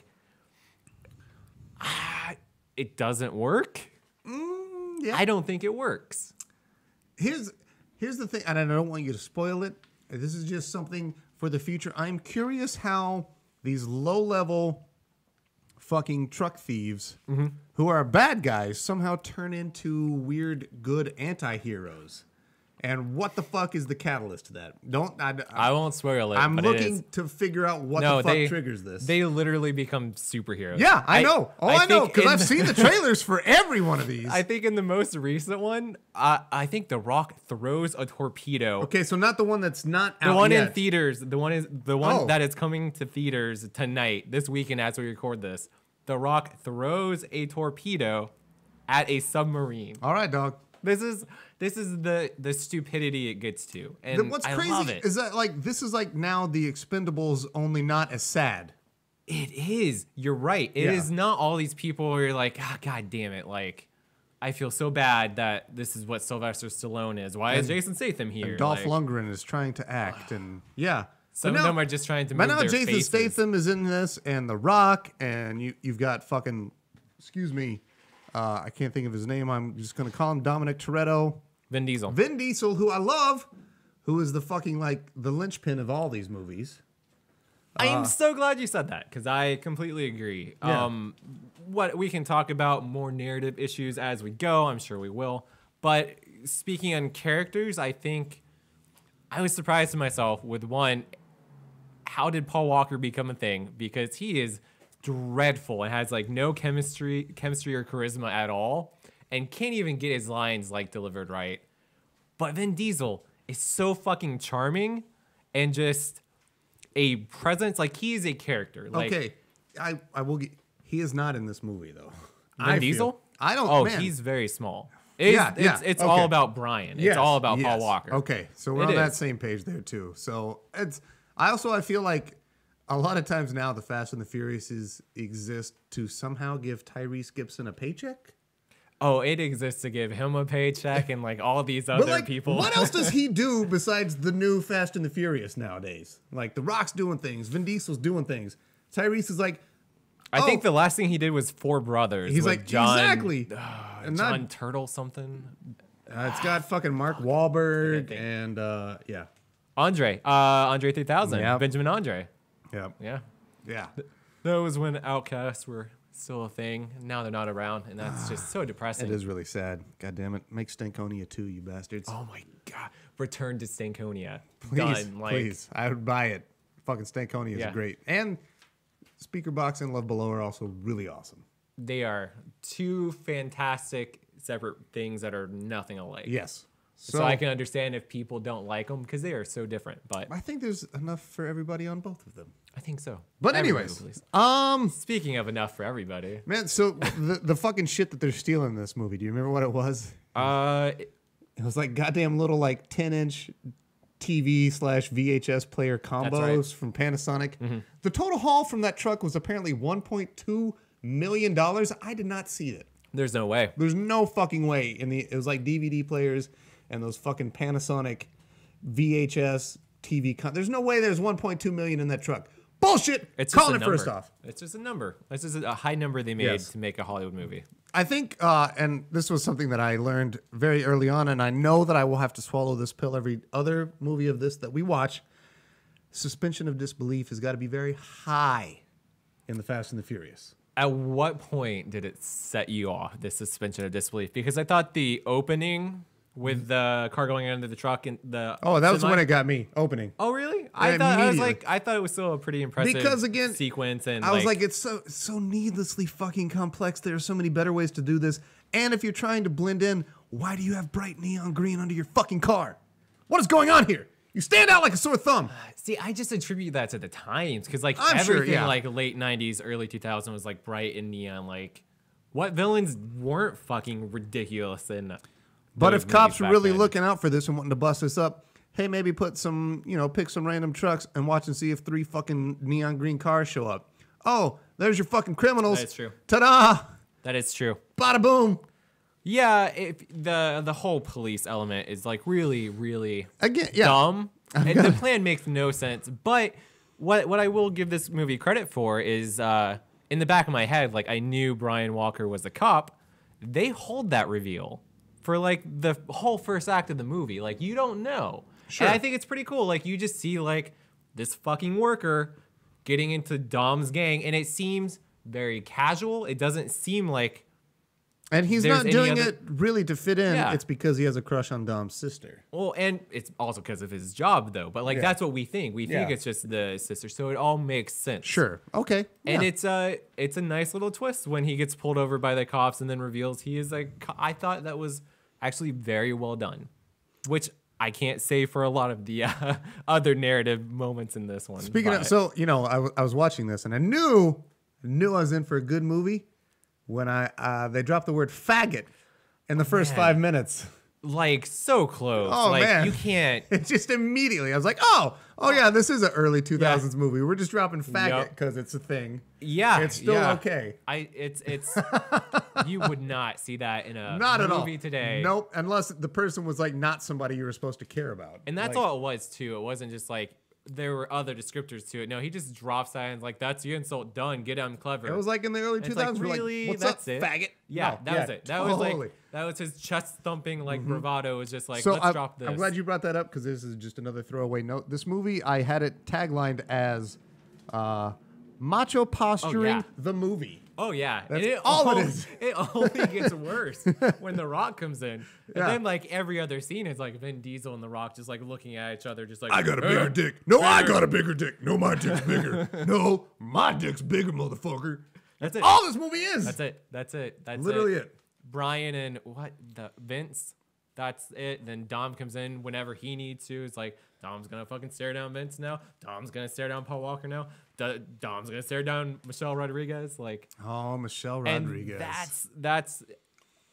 ah, it doesn't work.
yeah.
I don't think it works.
Here's here's the thing, and I don't want you to spoil it. This is just something for the future. I'm curious how these low level fucking truck thieves who are bad guys somehow turn into weird good anti-heroes. And what the fuck is the catalyst to that? Don't I,
I won't spoil it.
I'm
but it
looking
is.
to figure out what
No,
the fuck
they
triggers this.
They literally become superheroes.
yeah, I, know. Oh, I, know
think
because
in
I've
the-
seen the trailers for every one of these.
I think in the most recent one, uh, I think The Rock throws a torpedo.
okay, so not the one that's not
The
out
one in
yet.
theaters, the one is the one
Oh.
that is coming to theaters tonight, this weekend as we record this. The Rock throws a torpedo at a submarine.
All right, dog.
This is this is the the stupidity it gets to, and
Then what's
I
crazy
love it.
is that like this is like now the Expendables, only not as sad.
It is. You're right. It is
Yeah.
not all these people where you're like, ah, god damn it, like. I feel so bad that this is what Sylvester Stallone is. Why is
And-
Jason Statham here?
And Dolph
Like,
Lundgren is trying to act, and yeah.
Some
But
of
now-
them are just trying to
But
move
now
their
Jason
faces.
Statham is in this, and The Rock, and you you've got fucking, excuse me, uh, I can't think of his name. I'm just gonna call him Dominic Toretto.
Vin Diesel.
Vin Diesel, who I love, who is the fucking like the linchpin of all these movies.
I'm so glad you said that because I completely agree.
Yeah.
Um, what we can talk about more narrative issues as we go. I'm sure we will. But speaking on characters, I think I was surprised to myself with one. How did Paul Walker become a thing? Because he is dreadful and has like no chemistry, chemistry or charisma at all, and can't even get his lines like delivered right. But Vin Diesel is so fucking charming and just a presence. Like he is a character. Like,
Okay, I I will get. He is not in this movie though.
Vin
I
Diesel?
Feel, I don't.
Oh,
man.
he's very small. It's,
Yeah, yeah,
It's, it's
okay.
all about Brian.
Yes,
It's all about Paul
yes.
Walker.
Okay, so we're
It
on that
is.
same page there too. So it's. I also I feel like a lot of times now the Fast and the Furiouses exist to somehow give Tyrese Gibson a paycheck.
Oh, it exists to give him a paycheck and like all these other
But like,
people.
what else does he do besides the new Fast and the Furious nowadays? Like The Rock's doing things, Vin Diesel's doing things. Tyrese is like.
I
oh,
think the last thing he did was Four Brothers.
He's
with
like
John,
exactly.
Uh,
And
John
not-
Turtle something.
Uh, it's got fucking Mark Wahlberg
think-
and uh, yeah,
Andre. Uh, Andre three thousand.
Yep.
Benjamin Andre.
yeah,
Yeah.
yeah.
That was when Outcasts were still a thing. Now they're not around, and that's just so depressing.
It is really sad. God damn it. Make Stankonia two, you bastards.
Oh my god! Return to Stankonia.
please,
Done. Like,
please. I would buy it. Fucking Stankonia is
Yeah.
great. And Speaker Box and Love Below are also really awesome.
They are two fantastic separate things that are nothing alike.
Yes.
So, I can understand if people don't like them because they are so different. But
I think there's enough for everybody on both of them.
I think so.
But
Everybody,
anyways,
please.
um,
Speaking of enough for everybody,
man, so the the fucking shit that they're stealing in this movie. Do you remember what it was?
uh,
It was like goddamn little like ten inch T V slash V H S player combos
right.
from Panasonic.
Mm-hmm.
The total haul from that truck was apparently one point two million dollars. I did not see it.
there's no way.
There's no fucking way. In the it was like D V D players and those fucking Panasonic V H S T V. Con- there's no way there's one point two million in that truck. Bullshit.
It's
Calling
just
it
a
first
number.
off.
It's just a number. It's just a high number they made
Yes.
to make a Hollywood movie.
I think, uh, and this was something that I learned very early on, and I know that I will have to swallow this pill every other movie of this that we watch. Suspension of disbelief has got to be very high in the Fast and the Furious.
At what point did it set you off, this suspension of disbelief? Because I thought the opening with the car going under the truck and the
Oh, that was
semi-
when it got me opening.
Oh, really? I thought I was
Immediately.
like, I thought it was still a pretty impressive
Because, again,
sequence, and
I was like, it's so so needlessly fucking complex. There are so many better ways to do this. And if you're trying to blend in, why do you have bright neon green under your fucking car? What is going on here? You stand out like a sore thumb.
see, I just attribute that to the times because like
I'm sure,
everything
yeah.
like late nineties, early two thousand was like bright and neon. Like, what villains weren't fucking ridiculous in?
But
those
if cops
movies
were
back
really
then?
looking out for this and wanting to bust this up, hey, maybe put some, you know, pick some random trucks and watch and see if three fucking neon green cars show up. Oh, there's your fucking criminals.
That's true.
Ta-da!
That is true.
Bada boom.
Yeah, if the the whole police element is like really, really
Again, yeah.
dumb. And the plan makes no sense. But what what I will give this movie credit for is uh, in the back of my head, like I knew Brian Walker was a cop. They hold that reveal for like the whole first act of the movie. Like you don't know.
Sure.
And I think it's pretty cool. Like you just see like this fucking worker getting into Dom's gang, and it seems very casual. It doesn't seem like
And he's
There's
not
any
doing
other-
it really to fit in.
Yeah.
It's because he has a crush on Dom's sister.
well, and it's also because of his job though. But like
Yeah.
that's what we think. We think
Yeah.
it's just the sister, so it all makes sense.
Sure. Okay.
And
yeah.
it's a it's a nice little twist when he gets pulled over by the cops and then reveals he is a co- I thought that was actually very well done, which I can't say for a lot of the uh, other narrative moments in this one.
Speaking
but-
of, so, you know, I, w- I was watching this and I knew, knew I was in for a good movie when I uh, they dropped the word faggot in the first
man.
five minutes.
like so close.
Oh,
like
man.
you can't.
It just immediately, I was like, oh, oh yeah, this is an early two thousands movie. We're just dropping faggot
Yep.
because it's a thing.
Yeah,
It's still
yeah.
okay.
I it's it's you would not see that in a
Not at all.
movie today.
Nope, unless the person was like not somebody you were supposed to care about.
And that's
Like,
all it was too. It wasn't just like there were other descriptors to it. No, he just drops that and like that's the insult done. Get him clever.
It was like in the early
And
two
it's like,
thousands. We're
really?
like, what's
That's
up,
it?
faggot?
Yeah,
No,
that was it. That was
totally.
like that was his chest thumping like bravado. Was just like
So
let's
I'm,
drop this.
I'm glad you brought that up because this is just another throwaway note. This movie, I had it taglined as uh, "Macho Posturing
yeah.
the Movie."
Oh yeah,
That's
and it
all it
al-
is.
It only gets worse when The Rock comes in, and
Yeah.
then like every other scene is like Vin Diesel and The Rock just like looking at each other, just like
I got a
"Uh,
bigger dick. No, I got a bigger dick. No, my dick's bigger. No, my dick's bigger, motherfucker.
That's it.
All this movie is.
That's it. That's it. That's
Literally
it.
it.
Brian and what the Vince. That's it. Then Dom comes in whenever he needs to. It's like Dom's gonna fucking stare down Vince now. Dom's gonna stare down Paul Walker now. D- Dom's gonna stare down Michelle Rodriguez. Like,
Oh, Michelle
and
Rodriguez.
that's that's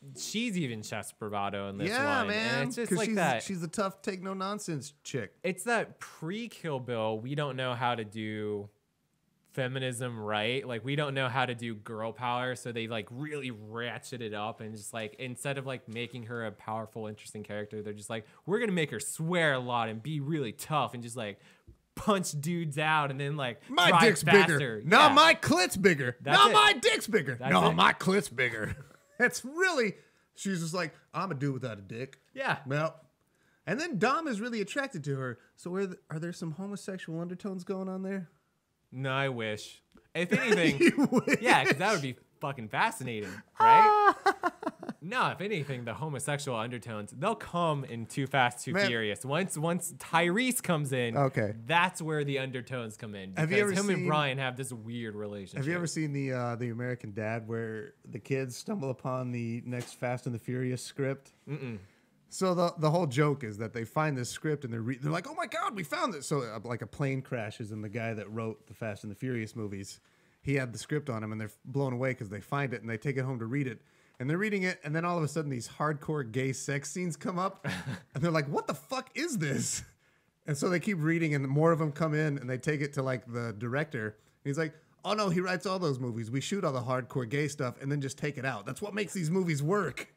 she's even chest bravado in this
yeah,
one.
man.
And it's just
'Cause
like
she's,
that.
She's the tough, take no nonsense chick.
It's that pre-Kill Bill. We don't know how to do feminism right. Like we don't know how to do girl power, so they like really ratchet it up and just like instead of like making her a powerful, interesting character, they're just like, we're gonna make her swear a lot and be really tough and just like punch dudes out and then like
My
drive
dick's
faster.
bigger. No,
Yeah.
my clit's bigger.
That's
no,
it.
my dick's bigger.
That's
no,
it.
my clit's bigger. It's really, she's just like, I'm a dude without a dick.
Yeah.
Well, and then Dom is really attracted to her. So are, th- are there some homosexual undertones going on there?
No, I wish. If anything,
You wish.
yeah, because that would be fucking fascinating, right? No, if anything, the homosexual undertones, they'll come in Too Fast, Too
Man.
Furious. Once once Tyrese comes in,
Okay.
that's where the undertones come in.
Have you
Because
ever
him
seen-
and Brian have this weird relationship.
Have you ever seen the uh, the American Dad where the kids stumble upon the next Fast and the Furious script? Mm-mm. So the the whole joke is that they find this script and they're re- they're like, oh my god, we found this. So uh, like a plane crashes and the guy that wrote the Fast and the Furious movies, he had the script on him and they're blown away because they find it and they take it home to read it. And they're reading it, and then all of a sudden, these hardcore gay sex scenes come up, and they're like, "What the fuck is this?" And so they keep reading, and more of them come in, and they take it to like the director. And he's like, "Oh no, he writes all those movies. We shoot all the hardcore gay stuff, and then just take it out. That's what makes these movies work."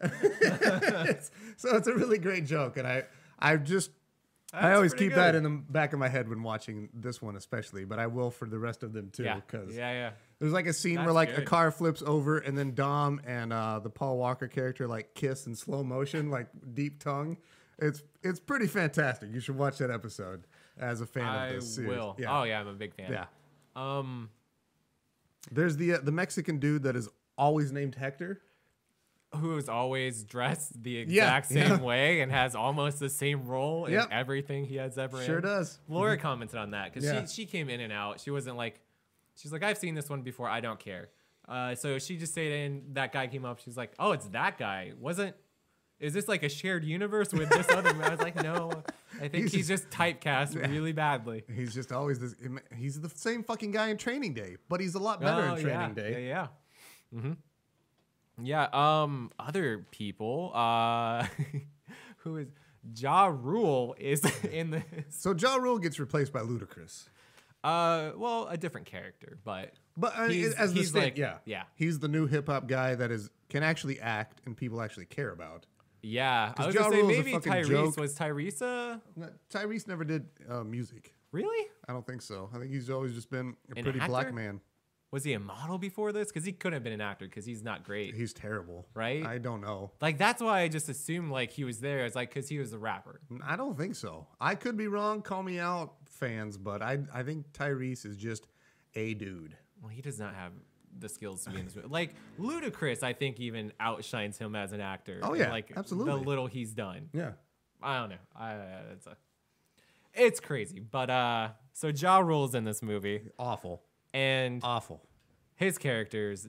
It's- so it's a really great joke, and I, I just, I
That's
always
pretty
keep that
good.
in the back of my head when watching this one, especially. But I will for the rest of them too,
Yeah,
because
yeah, yeah.
there's like a scene where
That's
like a
good.
car flips over and then Dom and uh, the Paul Walker character like kiss in slow motion, like deep tongue. It's it's pretty fantastic. You should watch that episode as a fan
I
of this series.
will.
Yeah.
Oh yeah, I'm a big fan.
Yeah.
Um,
There's the uh, the Mexican dude that is always named Hector.
who is always dressed the
Yeah,
exact same
yeah.
way and has almost the same role
Yep.
in everything he has ever
Sure
in.
does.
Laura commented on that because
Yeah.
she she came in and out. She wasn't like, she's like, I've seen this one before. I don't care. Uh, so she just stayed in. That guy came up. She's like, oh, it's that guy. Wasn't? Is this like a shared universe with this other man? I was like, no. I think
He's
he's, just typecast really badly.
He's just always this. He's the same fucking guy in Training Day, but he's a lot better
Oh,
in Training
yeah,
Day.
Yeah, yeah. Mm-hmm. Yeah. Um. Other people. Uh. Who is Ja Rule is in this.
So Ja Rule gets replaced by Ludacris.
Uh. Well, a different character, but.
But uh,
He's-
as the
he's
stand,
like-
yeah,
yeah.
he's the new hip hop guy that is can actually act and people actually care about.
Yeah, I was
Ja
gonna say
Rule's a
maybe
fucking
Tyrese
joke.
was Tyrese.
No, Tyrese never did uh, music.
Really?
I don't think so. I think he's always just been a
An
pretty black
actor?
man.
Was he a model before this? Because he couldn't have been an actor because he's not great.
He's terrible,
Right?
I don't know.
Like that's why I just assumed like he was there. It's like because he was a rapper.
I don't think so. I could be wrong. Call me out, fans, but I I think Tyrese is just a dude.
Well, he does not have the skills to be in this movie. Like Ludacris, I think even outshines him as an actor.
Oh,
in,
yeah,
like
absolutely.
the little he's done.
Yeah.
I don't know. I it's a, it's crazy. But uh, so Ja Rule's in this movie,
Awful.
and
Awful.
his character's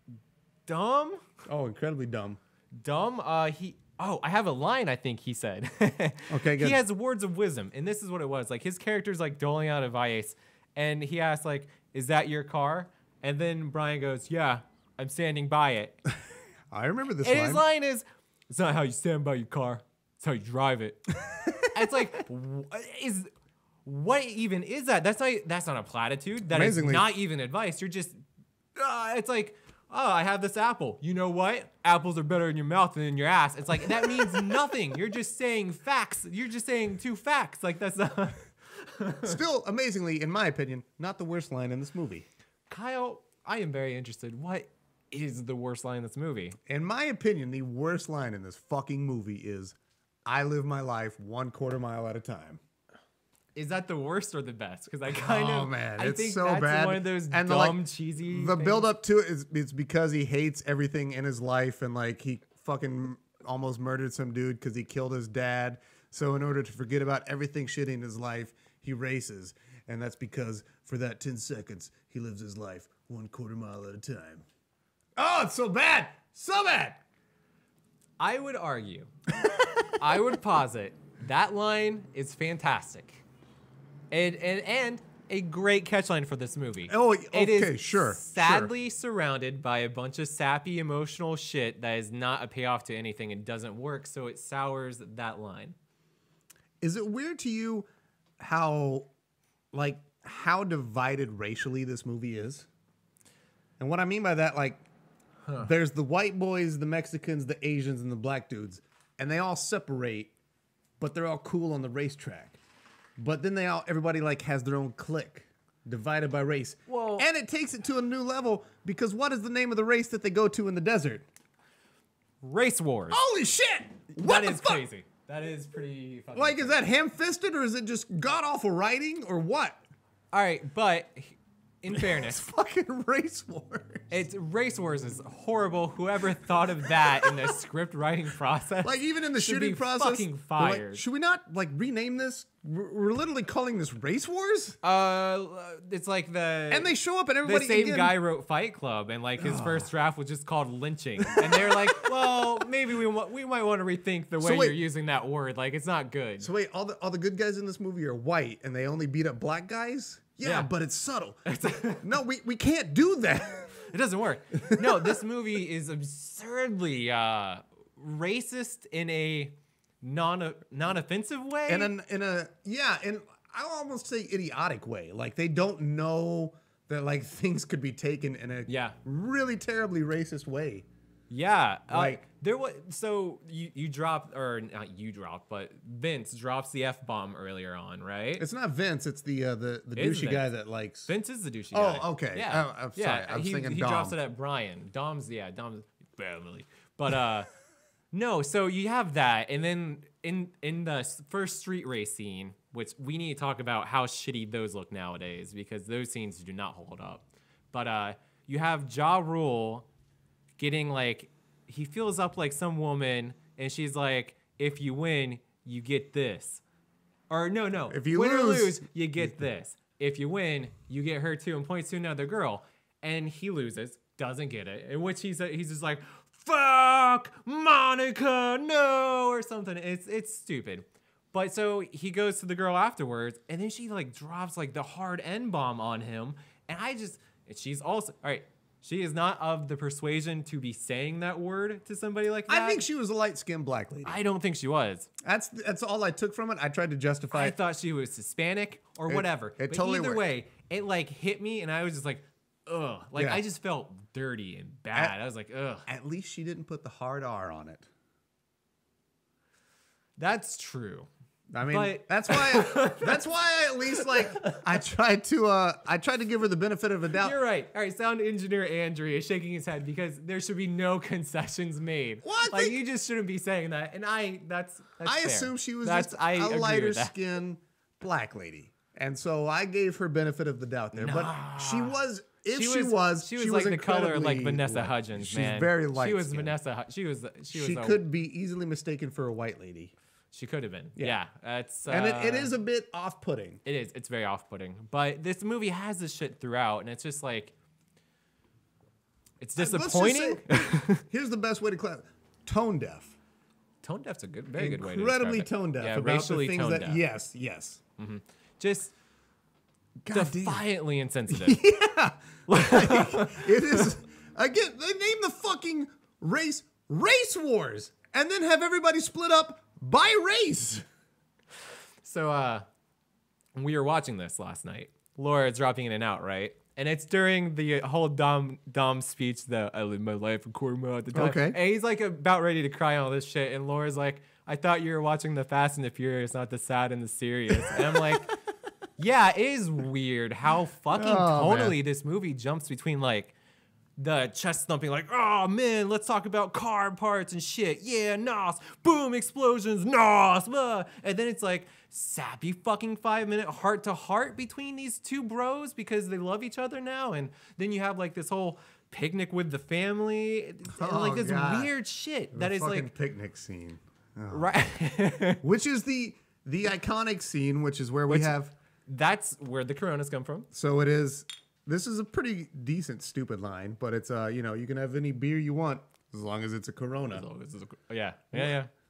dumb.
Oh, incredibly dumb.
Dumb. Uh, he. Oh, I have a line. I think he said.
Okay, good.
He has words of wisdom, and this is what it was. Like his character's like doling out advice, and he asks like, "Is that your car?" And then Brian goes, "Yeah, I'm standing by it."
I remember this
And
line.
his line is, "It's not how you stand by your car; it's how you drive it." It's like, wh- is what even is that? That's not that's not a platitude. That is
Amazingly-
not even advice. You're just, uh, it's like, oh, I have this apple. You know what? Apples are better in your mouth than in your ass. It's like that means nothing. You're just saying facts. You're just saying two facts. Like that's not.
Still, amazingly, in my opinion, not the worst line in this movie.
Kyle, I am very interested. What is the worst line in this movie?
In my opinion, the worst line in this fucking movie is, "I live my life one quarter mile at a time."
Is that the worst or the best? Because I kind
Oh
of,
man,
I
it's
think
so
that's
bad.
one of those
and
dumb,
the, like,
cheesy.
The
things.
build up to it is it's because he hates everything in his life and like he fucking almost murdered some dude because he killed his dad. So in order to forget about everything shitty in his life, he races, and that's because for that ten seconds he lives his life one quarter mile at a time. Oh, it's so bad, so bad.
I would argue, I would posit that line is fantastic, and and and a great catchline for this movie.
Oh,
It
okay,
is
sure,
sadly surrounded by a bunch of sappy emotional shit that is not a payoff to anything and doesn't work, so it sours that line.
Is it weird to you how, like, how divided racially this movie is? And what I mean by that, like, huh. there's the white boys, the Mexicans, the Asians, and the black dudes, and they all separate, but they're all cool on the racetrack. But then they all, everybody like has their own clique, divided by race.
Well,
and it takes it to a new level because what is the name of the race that they go to in the desert?
Race Wars.
Holy shit! What
that
the
is
fuck?
crazy. That is pretty fucking
Like,
crazy.
is that ham-fisted or is it just god-awful writing or what?
All right, but in
It's
fairness,
fucking Race Wars.
it's Race Wars is horrible. Whoever thought of that in the script writing process,
Like, even in the
should
shooting
be
process,
fucking
they're like,
fired.
should we not, like, rename this? We're we're literally calling this Race Wars?
Uh, it's like the
And they show up and
the
everybody
same
again,
guy wrote Fight Club, and like his first draft was just called lynching, and they're like, well, maybe we wa- we might want to rethink the way
So wait-
you're using that word. Like, it's not good.
So wait, all the all the good guys in this movie are white and they only beat up black guys? Yeah,
Yeah.
but it's subtle. No, we, we can't do that.
It doesn't work. No, this movie is absurdly uh, racist in a non non-offensive way.
In a, in a yeah, in I'll almost say idiotic way. Like they don't know that like things could be taken in a
Yeah.
really terribly racist way.
Yeah,
Like-
like there was. So you you dropped, or not you dropped, but Vince drops the F bomb earlier on, right?
It's not Vince, it's the uh, the the
It is
douchey guy
Vince.
that likes
Vince is the douchey
Oh,
guy.
okay.
Yeah,
Oh, I'm
yeah.
sorry. I was
he,
thinking
he
Dom.
drops it at Brian. Dom's yeah, Dom's family. But uh, no. So you have that, and then in in the s- first street race scene, which we need to talk about how shitty those look nowadays because those scenes do not hold up. But uh, you have Ja Rule getting like. He feels up like some woman, and she's like, "If you win, you get this," or no, no.
If you
win or
lose,
lose, you get this. If you win, you get her too, and points to another girl, and he loses, doesn't get it. In which he's he's just like, "Fuck Monica, no," or something. It's it's stupid. But so he goes to the girl afterwards, and then she like drops like the hard N bomb on him, and I just and she's also all right. She is not of the persuasion to be saying that word to somebody like that.
I think she was a light-skinned black lady.
I don't think she was.
That's that's all I took from it. I tried to justify
I
it.
thought she was Hispanic or
It-
whatever.
it
but
totally
either
worked.
way, it like hit me, and I was just like, ugh. Like
Yeah.
I just felt dirty and bad.
At-
I was like, ugh.
At least she didn't put the hard R on it.
That's true.
I mean,
But-
that's why. That's why I at least like. I tried to. Uh, I tried to give her the benefit of a doubt.
You're right. All right, sound engineer Andrew is shaking his head because there should be no concessions made.
Well, I
like
think-
you just shouldn't be saying that. And I, that's, that's
I
fair.
assume she was
that's,
just
I
a
agree
lighter
with that.
skin black lady, and so I gave her benefit of the doubt there. But she was. If she was,
she was, like the color like
incredibly
Vanessa
light.
Hudgens,
She's
man.
very light.
She was
skinned.
Vanessa. Hu- She was. She was.
She
a-
could be easily mistaken for a white lady,
She could have been.
Yeah.
Yeah. That's. Uh,
and it, it is a bit off-putting.
It is. It's very off-putting. But this movie has this shit throughout, and it's just like. It's
Let's just
disappointing.
say- here's the best way to clap: tone deaf.
Tone deaf's a good, very good way to
Incredibly
describe it.
tone deaf
Yeah,
about
racially
the things
tone
that.
deaf.
Yes, yes.
Just
God damn.
defiantly insensitive.
It is again. They name the fucking race Race Wars, and then have everybody split up by race.
So uh we were watching this last night. Laura dropping in and out, right? And it's during the whole Dom Dom speech that I live my life in Cornwall at the time.
Okay.
And he's like about ready to cry on all this shit. And Laura's like, I thought you were watching the Fast and the Furious, not the sad and the serious. And I'm like, yeah, it is weird how fucking
Oh, man.
tonally this movie jumps between like the chest thumping, like, oh man, let's talk about car parts and shit. Yeah, nos, boom, explosions, nos, blah. And then it's like sappy fucking five minute heart to heart between these two bros because they love each other now. And then you have like this whole picnic with the family, and
Oh,
like this
God.
weird shit
The
that is
fucking
like
picnic scene,
right.
which is the the iconic scene, which is where we
Which-
have.
That's where the Coronas come from.
So it is. This is a pretty decent stupid line, but it's uh you know you can have any beer you want as long as it's a Corona.
So this is a- yeah, yeah, yeah.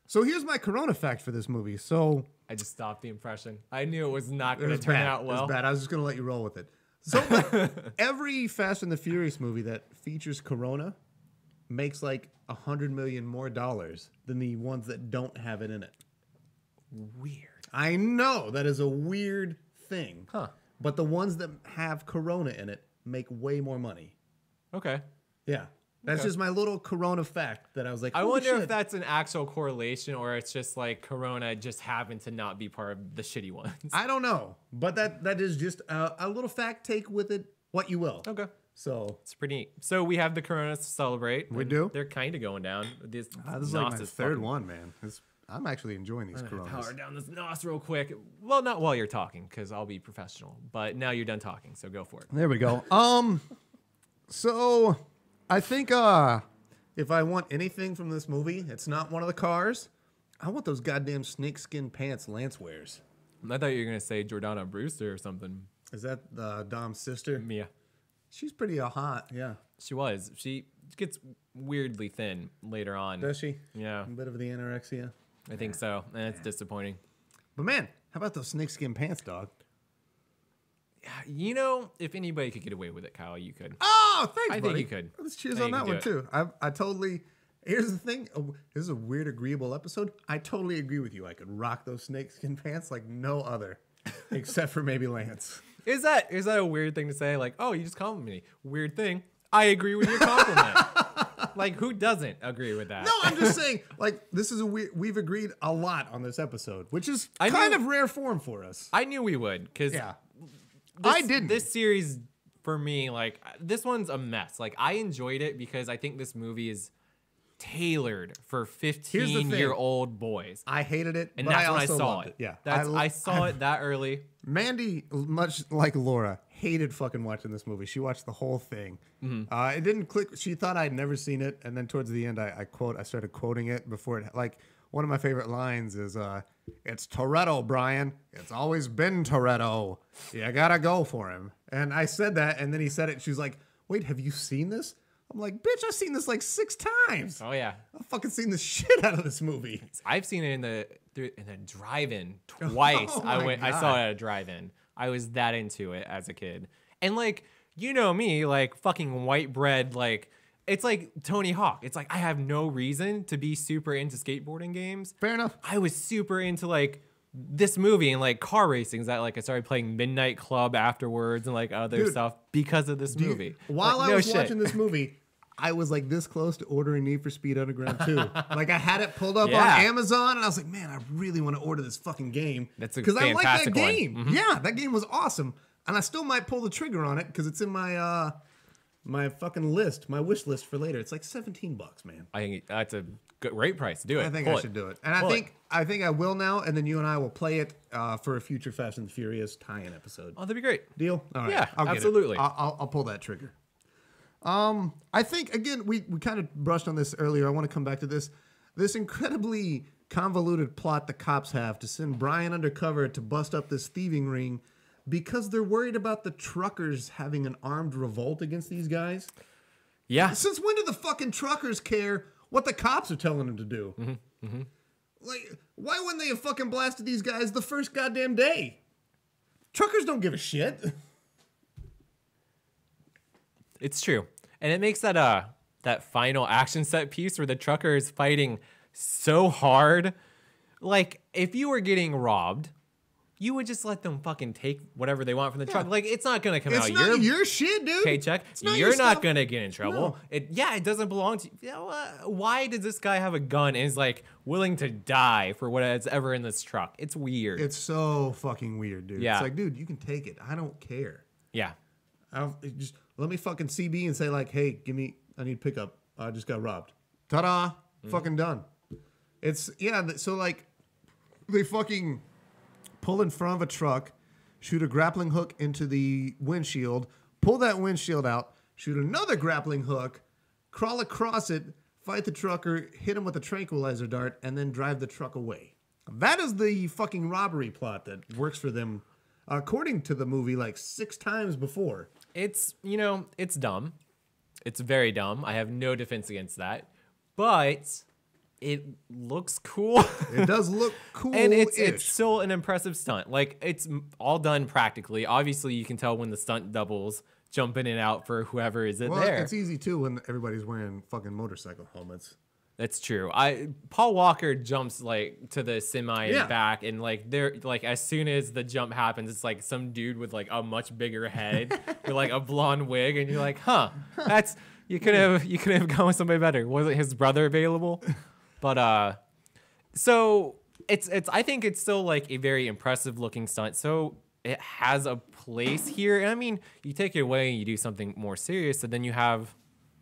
So here's my Corona fact for this movie. So
I just stopped the impression. I knew it was not
it
going to
was
turn
bad.
out
It
well.
was bad. I was just gonna let you roll with it. So like, every Fast and the Furious movie that features Corona makes like a hundred million more dollars than the ones that don't have it in it.
Weird.
I know that is a weird thing.
Huh.
But the ones that have Corona in it make way more money.
Okay.
Yeah. That's
Okay.
just my little Corona fact that I was like,
I
holy
wonder
shit.
if that's an actual correlation or it's just like Corona just happened to not be part of the shitty ones.
I don't know. But that that is just a, a little fact. Take with it what you will.
Okay.
So
It's pretty neat. So we have the Coronas to celebrate.
We
and
do?
They're kind of going down. This,
uh, this is
Nos
like my
is
third
fucking-
one, man. It's, I'm actually enjoying these Coronas.
Power down this Nos real quick. Well, not while you're talking, because I'll be professional. But now you're done talking, so go for it.
There we go. Um, so I think uh, if I want anything from this movie, it's not one of the cars. I want those goddamn snakeskin pants Lance wears.
I thought you were gonna say Jordana Brewster or something.
Is that uh, Dom's sister?
Mia.
She's pretty uh, hot. Yeah.
She was. She gets weirdly thin later on.
Does she?
Yeah,
A bit of the anorexia.
I think so. And it's disappointing.
But man, how about those snakeskin pants, dog?
You know, if anybody could get away with it, Kyle, you could.
Oh, thanks,
I think
buddy.
you could.
Let's cheers
I
on
think
that
you
one
could
too. I, I totally. Here's the thing. Oh, this is a weird, agreeable episode. I totally agree with you. I could rock those snakeskin pants like no other, except for maybe Lance.
Is that is that a weird thing to say? Like, oh, you just complimented me. Weird thing. I agree with your compliment. Like, who doesn't agree with that?
No, I'm just saying. Like, this is a weird. We've agreed a lot on this episode, which is
I
kind
knew-
of rare form for us.
I knew we would, because
Yeah.
this,
I didn't.
This series, for me, like, this one's a mess. Like, I enjoyed it because I think this movie is tailored for fifteen-year-old boys.
I hated it,
And
but
that's
I
when I
also
saw
loved
it.
it. Yeah,
That's, I,
I,
saw it that early.
Mandy, much like Laura, hated fucking watching this movie. She watched the whole thing.
Mm-hmm.
Uh, it didn't click. She thought I'd never seen it, and then towards the end, I, I quote. I started quoting it before it. Like one of my favorite lines is, uh, "It's Toretto, Brian. It's always been Toretto. You gotta go for him." And I said that, and then he said it. And she was like, "Wait, have you seen this?" I'm like, "Bitch, I've seen this like six times.
Oh, yeah.
I've fucking seen the shit out of this movie."
I've seen it in the through- in a drive-in twice.
Oh
I
my
went. I
God.
saw it at a drive-in. I was that into it as a kid. And like, you know me, like fucking white bread. Like, it's like Tony Hawk. It's like I have no reason to be super into skateboarding games.
Fair enough.
I was super into like this movie and like car racing. That like I started playing Midnight Club afterwards and like other
Dude,
stuff because of this
Do you-
movie.
while
Like,
I
no
was
shit.
watching this movie, I was like this close to ordering Need for Speed Underground two. Like I had it pulled up
Yeah.
on Amazon, and I was like, man, I really want to order this fucking game.
That's a
because I like that
fantastic one.
game. Yeah, that game was awesome, and I still might pull the trigger on it because it's in my uh my fucking list, my wish list for later. It's like seventeen bucks, man.
I think that's a good, great price. Do it.
I think
Pull
I
it.
should do it, and I
Pull
think
it.
I think I will now, and then you and I will play it uh, for a future Fast and the Furious tie-in episode.
Oh, that'd be great.
Deal? All right.
Yeah,
I'll get it.
absolutely.
I'll, I'll, I'll pull that trigger. Um, I think again we we kind of brushed on this earlier. I want to come back to this. This incredibly convoluted plot the cops have to send Brian undercover to bust up this thieving ring because they're worried about the truckers having an armed revolt against these guys.
Yeah.
Since when do the fucking truckers care what the cops are telling them to do?
Mm-hmm, mm-hmm.
Like, why wouldn't they have fucking blasted these guys the first goddamn day? Truckers don't give a shit.
It's true. And it makes that uh that final action set piece where the trucker is fighting so hard. Like, if you were getting robbed, you would just let them fucking take whatever they want from the truck. Like, it's not gonna come
It's
out
not
your
your shit, dude.
paycheck.
It's not
You're
your
not
stuff.
gonna get in trouble.
No.
It yeah, it doesn't belong to you. You know, uh, why does this guy have a gun and is like willing to die for what is ever in this truck? It's weird.
It's so fucking weird, dude.
Yeah.
It's like, dude, you can take it. I don't care.
yeah.
I'll, it just let me fucking C B and say like, hey, give me. I need pickup. I just got robbed. Ta-da!
Mm-hmm.
Fucking done. It's yeah. th- So like, they fucking pull in front of a truck, shoot a grappling hook into the windshield, pull that windshield out, shoot another grappling hook, crawl across it, fight the trucker, hit him with a tranquilizer dart, and then drive the truck away. That is the fucking robbery plot that works for them, according to the movie, like six times before.
It's, you know, it's dumb. It's very dumb. I have no defense against that. But it looks cool.
It does look cool,
And it's it's still an impressive stunt. Like, it's m- all done practically. Obviously, you can tell when the stunt doubles jump in and out for whoever is in
well,
there.
it's easy too when everybody's wearing fucking motorcycle helmets.
That's true. I Paul Walker jumps like to the semi
Yeah.
and back, and like they're like as soon as the jump happens, it's like some dude with like a much bigger head with like a blonde wig, and you're like, huh, that's you could have you could have gone with somebody better. Wasn't his brother available? But uh, so it's it's I think it's still like a very impressive looking stunt. So it has a place here, and I mean, you take it away and you do something more serious, and then you have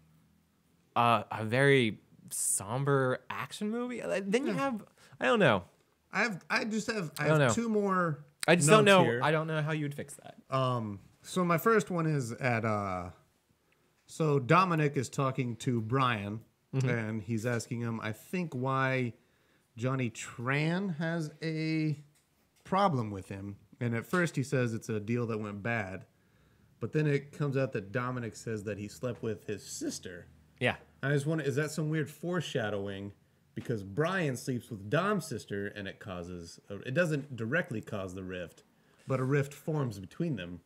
uh, a very somber action movie. Uh, Then you have I don't know.
I have I just have I,
I don't
have
know.
two more.
I just don't
notes
know.
here.
I don't know how you would fix that.
Um, so my first one is at uh, so Dominic is talking to Brian, and he's asking him, I think, why Johnny Tran has a problem with him. And at first he says it's a deal that went bad, but then it comes out that Dominic says that he slept with his sister.
Yeah.
I just wonder, is that some weird foreshadowing? Because Brian sleeps with Dom's sister, and it causes, a, it doesn't directly cause the rift, but a rift forms between them.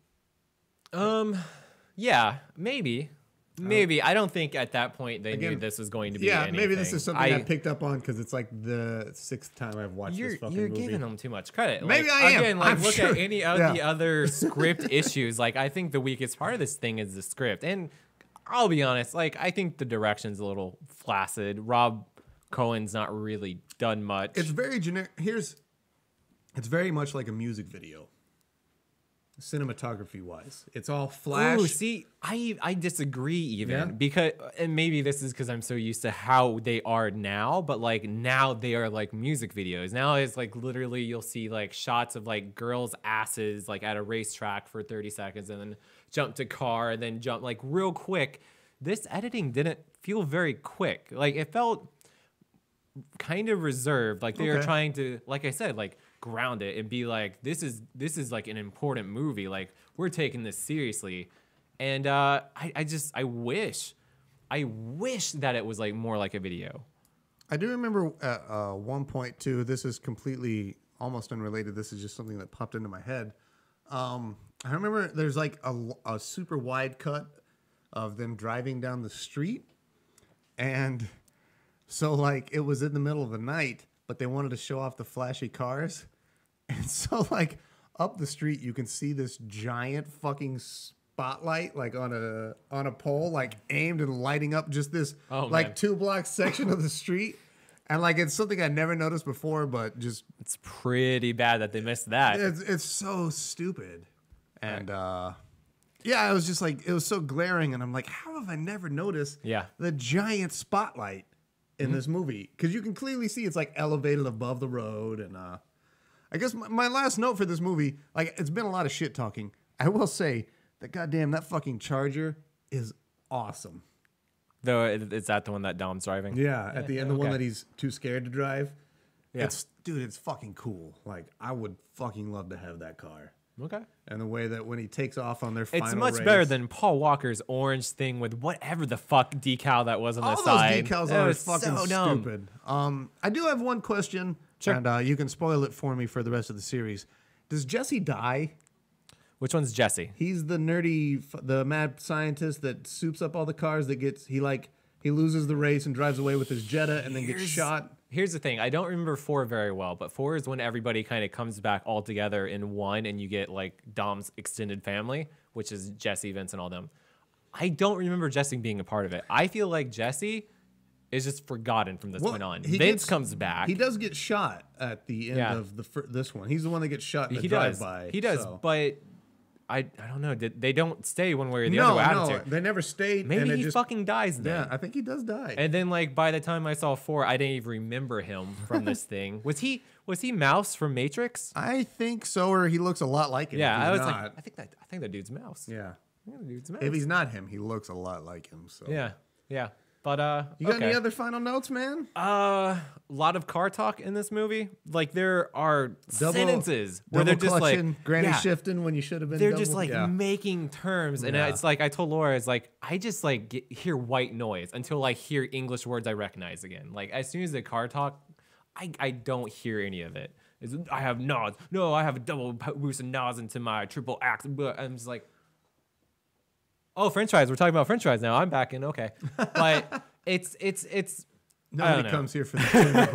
Um. Yeah. Maybe. Maybe. I don't think at that point they knew
Again,
this was going to be.
Yeah,
anything.
maybe this is something I,
I
picked up on because it's like the sixth time I've watched
You're,
this fucking
you're
movie.
giving them too much credit.
Maybe
like,
I am.
Again, like
I'm
look
sure.
at any of
Yeah.
the other script issues. Like I think the weakest part of this thing is the script. And I'll be honest, like I think the direction's a little flaccid. Rob Cohen's not really done much.
It's very generic. Here's, it's very much like a music video, cinematography wise. It's all flash.
Ooh, see, I I disagree even
Yeah?
because, and maybe this is because I'm so used to how they are now, but like now they are like music videos. Now it's like literally you'll see like shots of like girls' asses like at a racetrack for thirty seconds and then jump to car and then jump like real quick. This editing didn't feel very quick. Like it felt kind of reserved. Like they were
Okay.
trying to, like I said, like ground it and be like, this is this is like an important movie. Like we're taking this seriously. And uh, I, I just I wish, I wish that it was like more like a video.
I do remember at uh, one point too. This is completely almost unrelated. This is just something that popped into my head. Um, I remember there's like a, a super wide cut of them driving down the street, and so like it was in the middle of the night, but they wanted to show off the flashy cars, and so like up the street you can see this giant fucking spotlight like on a on a pole, like aimed and lighting up just this
Oh,
like
man.
two block section of the street. And like it's something I never noticed before, but just
It's pretty bad that they missed that.
it's it's so stupid. And uh yeah, it was just like it was so glaring, and I'm like, how have I never noticed
Yeah.
the giant spotlight in this movie? Because you can clearly see it's like elevated above the road. And uh I guess my, my last note for this movie, like it's been a lot of shit talking. I will say that goddamn that fucking Charger is awesome.
Though it- is that the one that Dom's driving?
Yeah, at the end, the one
okay.
that he's too scared to drive.
Yeah.
It's dude, it's fucking cool. Like I would fucking love to have that car.
Okay.
And the way that when he takes off on their final
It's much
race,
better than Paul Walker's orange thing with whatever the fuck decal that was on
all
the
those
side.
decals
That
are
was
fucking
so dumb.
stupid. Um, I do have one question,
Sure.
and uh, you can spoil it for me for the rest of the series. Does Jesse die?
Which one's Jesse?
He's the nerdy, f- the mad scientist that soups up all the cars. That gets he like he loses the race and drives away with his Jetta, and then gets
Here's-
shot.
Here's the thing. I don't remember four very well, but four is when everybody kind of comes back all together in one and you get like Dom's extended family, which is Jesse, Vince, and all them. I don't remember Jesse being a part of it. I feel like Jesse is just forgotten from this
Well,
point on.
he
Vince
gets-
comes back.
He does get shot at the end
Yeah.
of the fir- this one. He's the one that gets shot in the
He does.
drive-by.
He does,
so.
but I I don't know. Did, they don't stay one way or the
no,
other.
no,
Attitude.
they never stayed.
Maybe
and it
he
just,
fucking dies then.
Yeah, I think he does die.
And then like by the time I saw four, I didn't even remember him from this thing. Was he was he Mouse from Matrix?
I think so, or he looks a lot like him.
Yeah,
if
I
he's
was
not.
like, I think that I think that dude's Mouse.
yeah.
I think that dude's Mouse.
If he's not him, he looks a lot like him. So
Yeah, yeah. But uh,
You got
okay.
any other final notes, man?
Uh, a lot of car talk in this movie. Like there are
Double-
sentences where
Double
they're just
clutching,
like
granny
yeah,
shifting when you should have been.
they're
double,
just like
yeah.
making terms, and
Yeah.
it's like I told Laura, it's like I just like get, hear white noise until I hear English words I recognize again. Like as soon as the car talk, I I don't hear any of it. It's, I have nods. No, I have a double boost of nods into my triple axe. But I'm just like, oh, French fries. We're talking about French fries now. I'm back in. Okay, but it's it's it's. I don't
Nobody
know.
comes here for the tuna,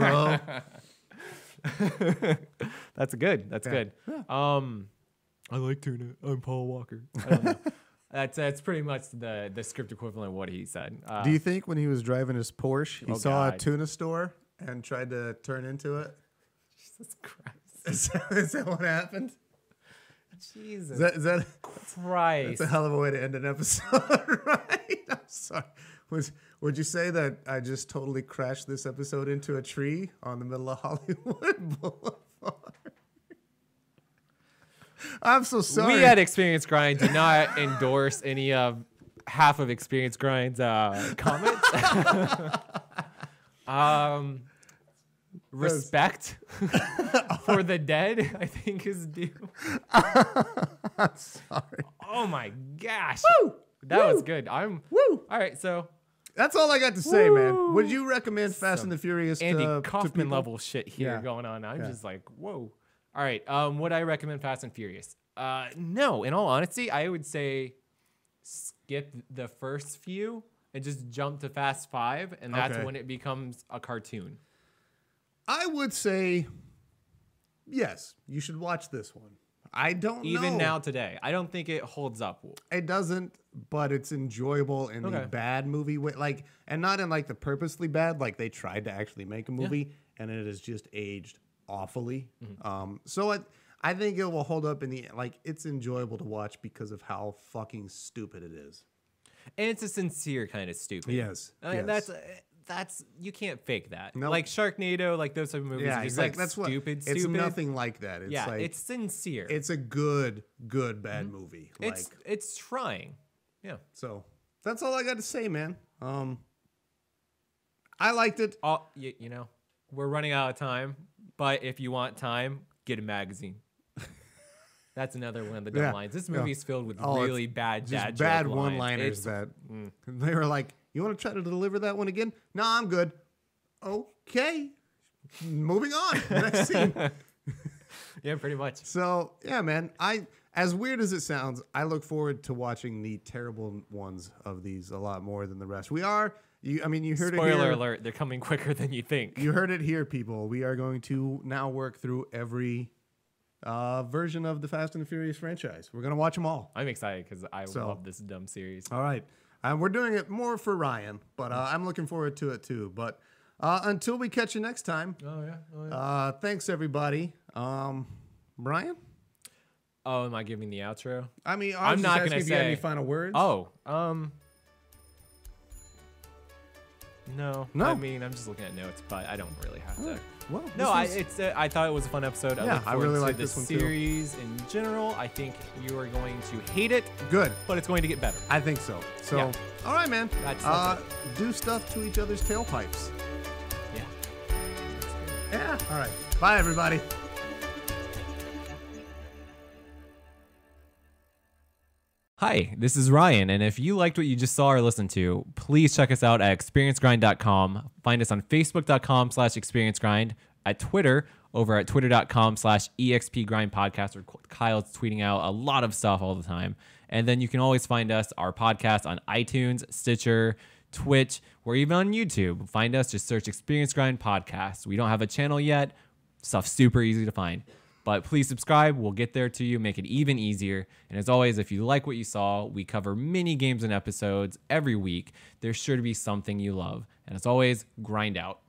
bro.
That's good. That's
Yeah.
good. Um, I like tuna. I'm Paul Walker. I don't know. that's that's pretty much the the script equivalent of what he said. Uh,
Do you think when he was driving his Porsche, he
Oh,
saw a
God.
tuna store and tried to turn into it?
Jesus Christ.
Is that, is that what happened?
Jesus
Is that, is that
Christ.
that's a hell of a way to end an episode, right? I'm sorry. Was would you say that I just totally crashed this episode into a tree on the middle of Hollywood Boulevard? I'm so sorry.
We at Experience Grind do not endorse any of half of Experience Grind's uh, comments. um, respect for the dead, I think, is due.
I'm sorry.
Oh my gosh.
Woo!
That
Woo!
was good. I'm
Woo!
all right. So
That's all I got to say, man.
Woo!
Would you recommend Fast and the Furious
Andy
to, to
Kaufman
people?
level shit here
Yeah.
going on. I'm
Yeah.
just like, whoa. All right. Um, would I recommend Fast and Furious? Uh, no. In all honesty, I would say skip the first few and just jump to Fast Five, and that's
Okay.
when it becomes a cartoon.
I would say yes. You should watch this one. I don't
Even
know.
now today, I don't think it holds up.
It doesn't, but it's enjoyable in
Okay.
the bad movie way, like, and not in like the purposely bad. Like they tried to actually make a movie, and it has just aged awfully.
Mm-hmm.
Um, so it, I think it will hold up in the like. It's enjoyable to watch because of how fucking stupid it is.
And it's a sincere kind of stupid.
Yes,
I mean,
yes.
that's uh, that's you can't fake that.
Nope.
Like Sharknado, like those type of movies,
Yeah,
are just
exactly.
like
That's what.
stupid,
It's
stupid.
nothing like that. It's
yeah,
like
it's sincere.
it's a good, good bad movie. Like
it's it's trying. Yeah.
so. That's all I got to say, man. Um, I liked it.
Oh, you, you know, we're running out of time, but if you want time, get a magazine. That's another one of the dumb
Yeah,
lines. This
yeah.
movie is filled with
Oh, it's
really bad
Just
dad
bad
joke lines.
one-liners
It's-
that they were like, "You want to try to deliver that one again?" No, I'm good. Okay, moving on. Next scene.
yeah, pretty much.
So yeah, man. I as weird as it sounds, I look forward to watching the terrible ones of these a lot more than the rest. We are. You, I mean, you heard it
Spoiler
here.
alert: they're coming quicker than you think.
You heard it here, people. We are going to now work through every uh, version of the Fast and the Furious franchise. We're gonna watch them all.
I'm excited because I
So-
love this dumb series.
All right. Um, we're doing it more for Ryan, but uh, I'm looking forward to it too. But uh, until we catch you next time,
Oh yeah. Oh, yeah.
uh, thanks everybody. Um, Brian?
oh, am I giving the outro?
I mean, I was
I'm
just
not
asking
gonna
if you had any
say-
final words.
Oh, um, no.
No?
I mean, I'm just looking at notes, but I don't really have to.
well,
No,
this
I
was-
it's uh, I thought it was a fun episode. I
Yeah,
look
I
forward
really
to
like
the
this one too.
series in general. I think you are going to hate it,
good.
but it's going to get better.
I think so. So,
Yeah.
all right, man.
That's-
uh,
that's
do stuff to each other's tailpipes.
Yeah.
Yeah. All right. Bye, everybody.
Hi, this is Ryan, and if you liked what you just saw or listened to, please check us out at experience grind dot com. Find us on facebook dot com slash experiencegrind, at Twitter over at twitter dot com slash expgrind podcast, where Kyle's tweeting out a lot of stuff all the time. And then you can always find us, our podcast, on iTunes, Stitcher, Twitch. We're even on YouTube. Find us, just search Experience Grind Podcast. We don't have a channel yet. Stuff's super easy to find. But please subscribe. We'll get there to you, make it even easier. And as always, if you like what you saw, we cover mini games and episodes every week. There's sure to be something you love. And as always, grind out.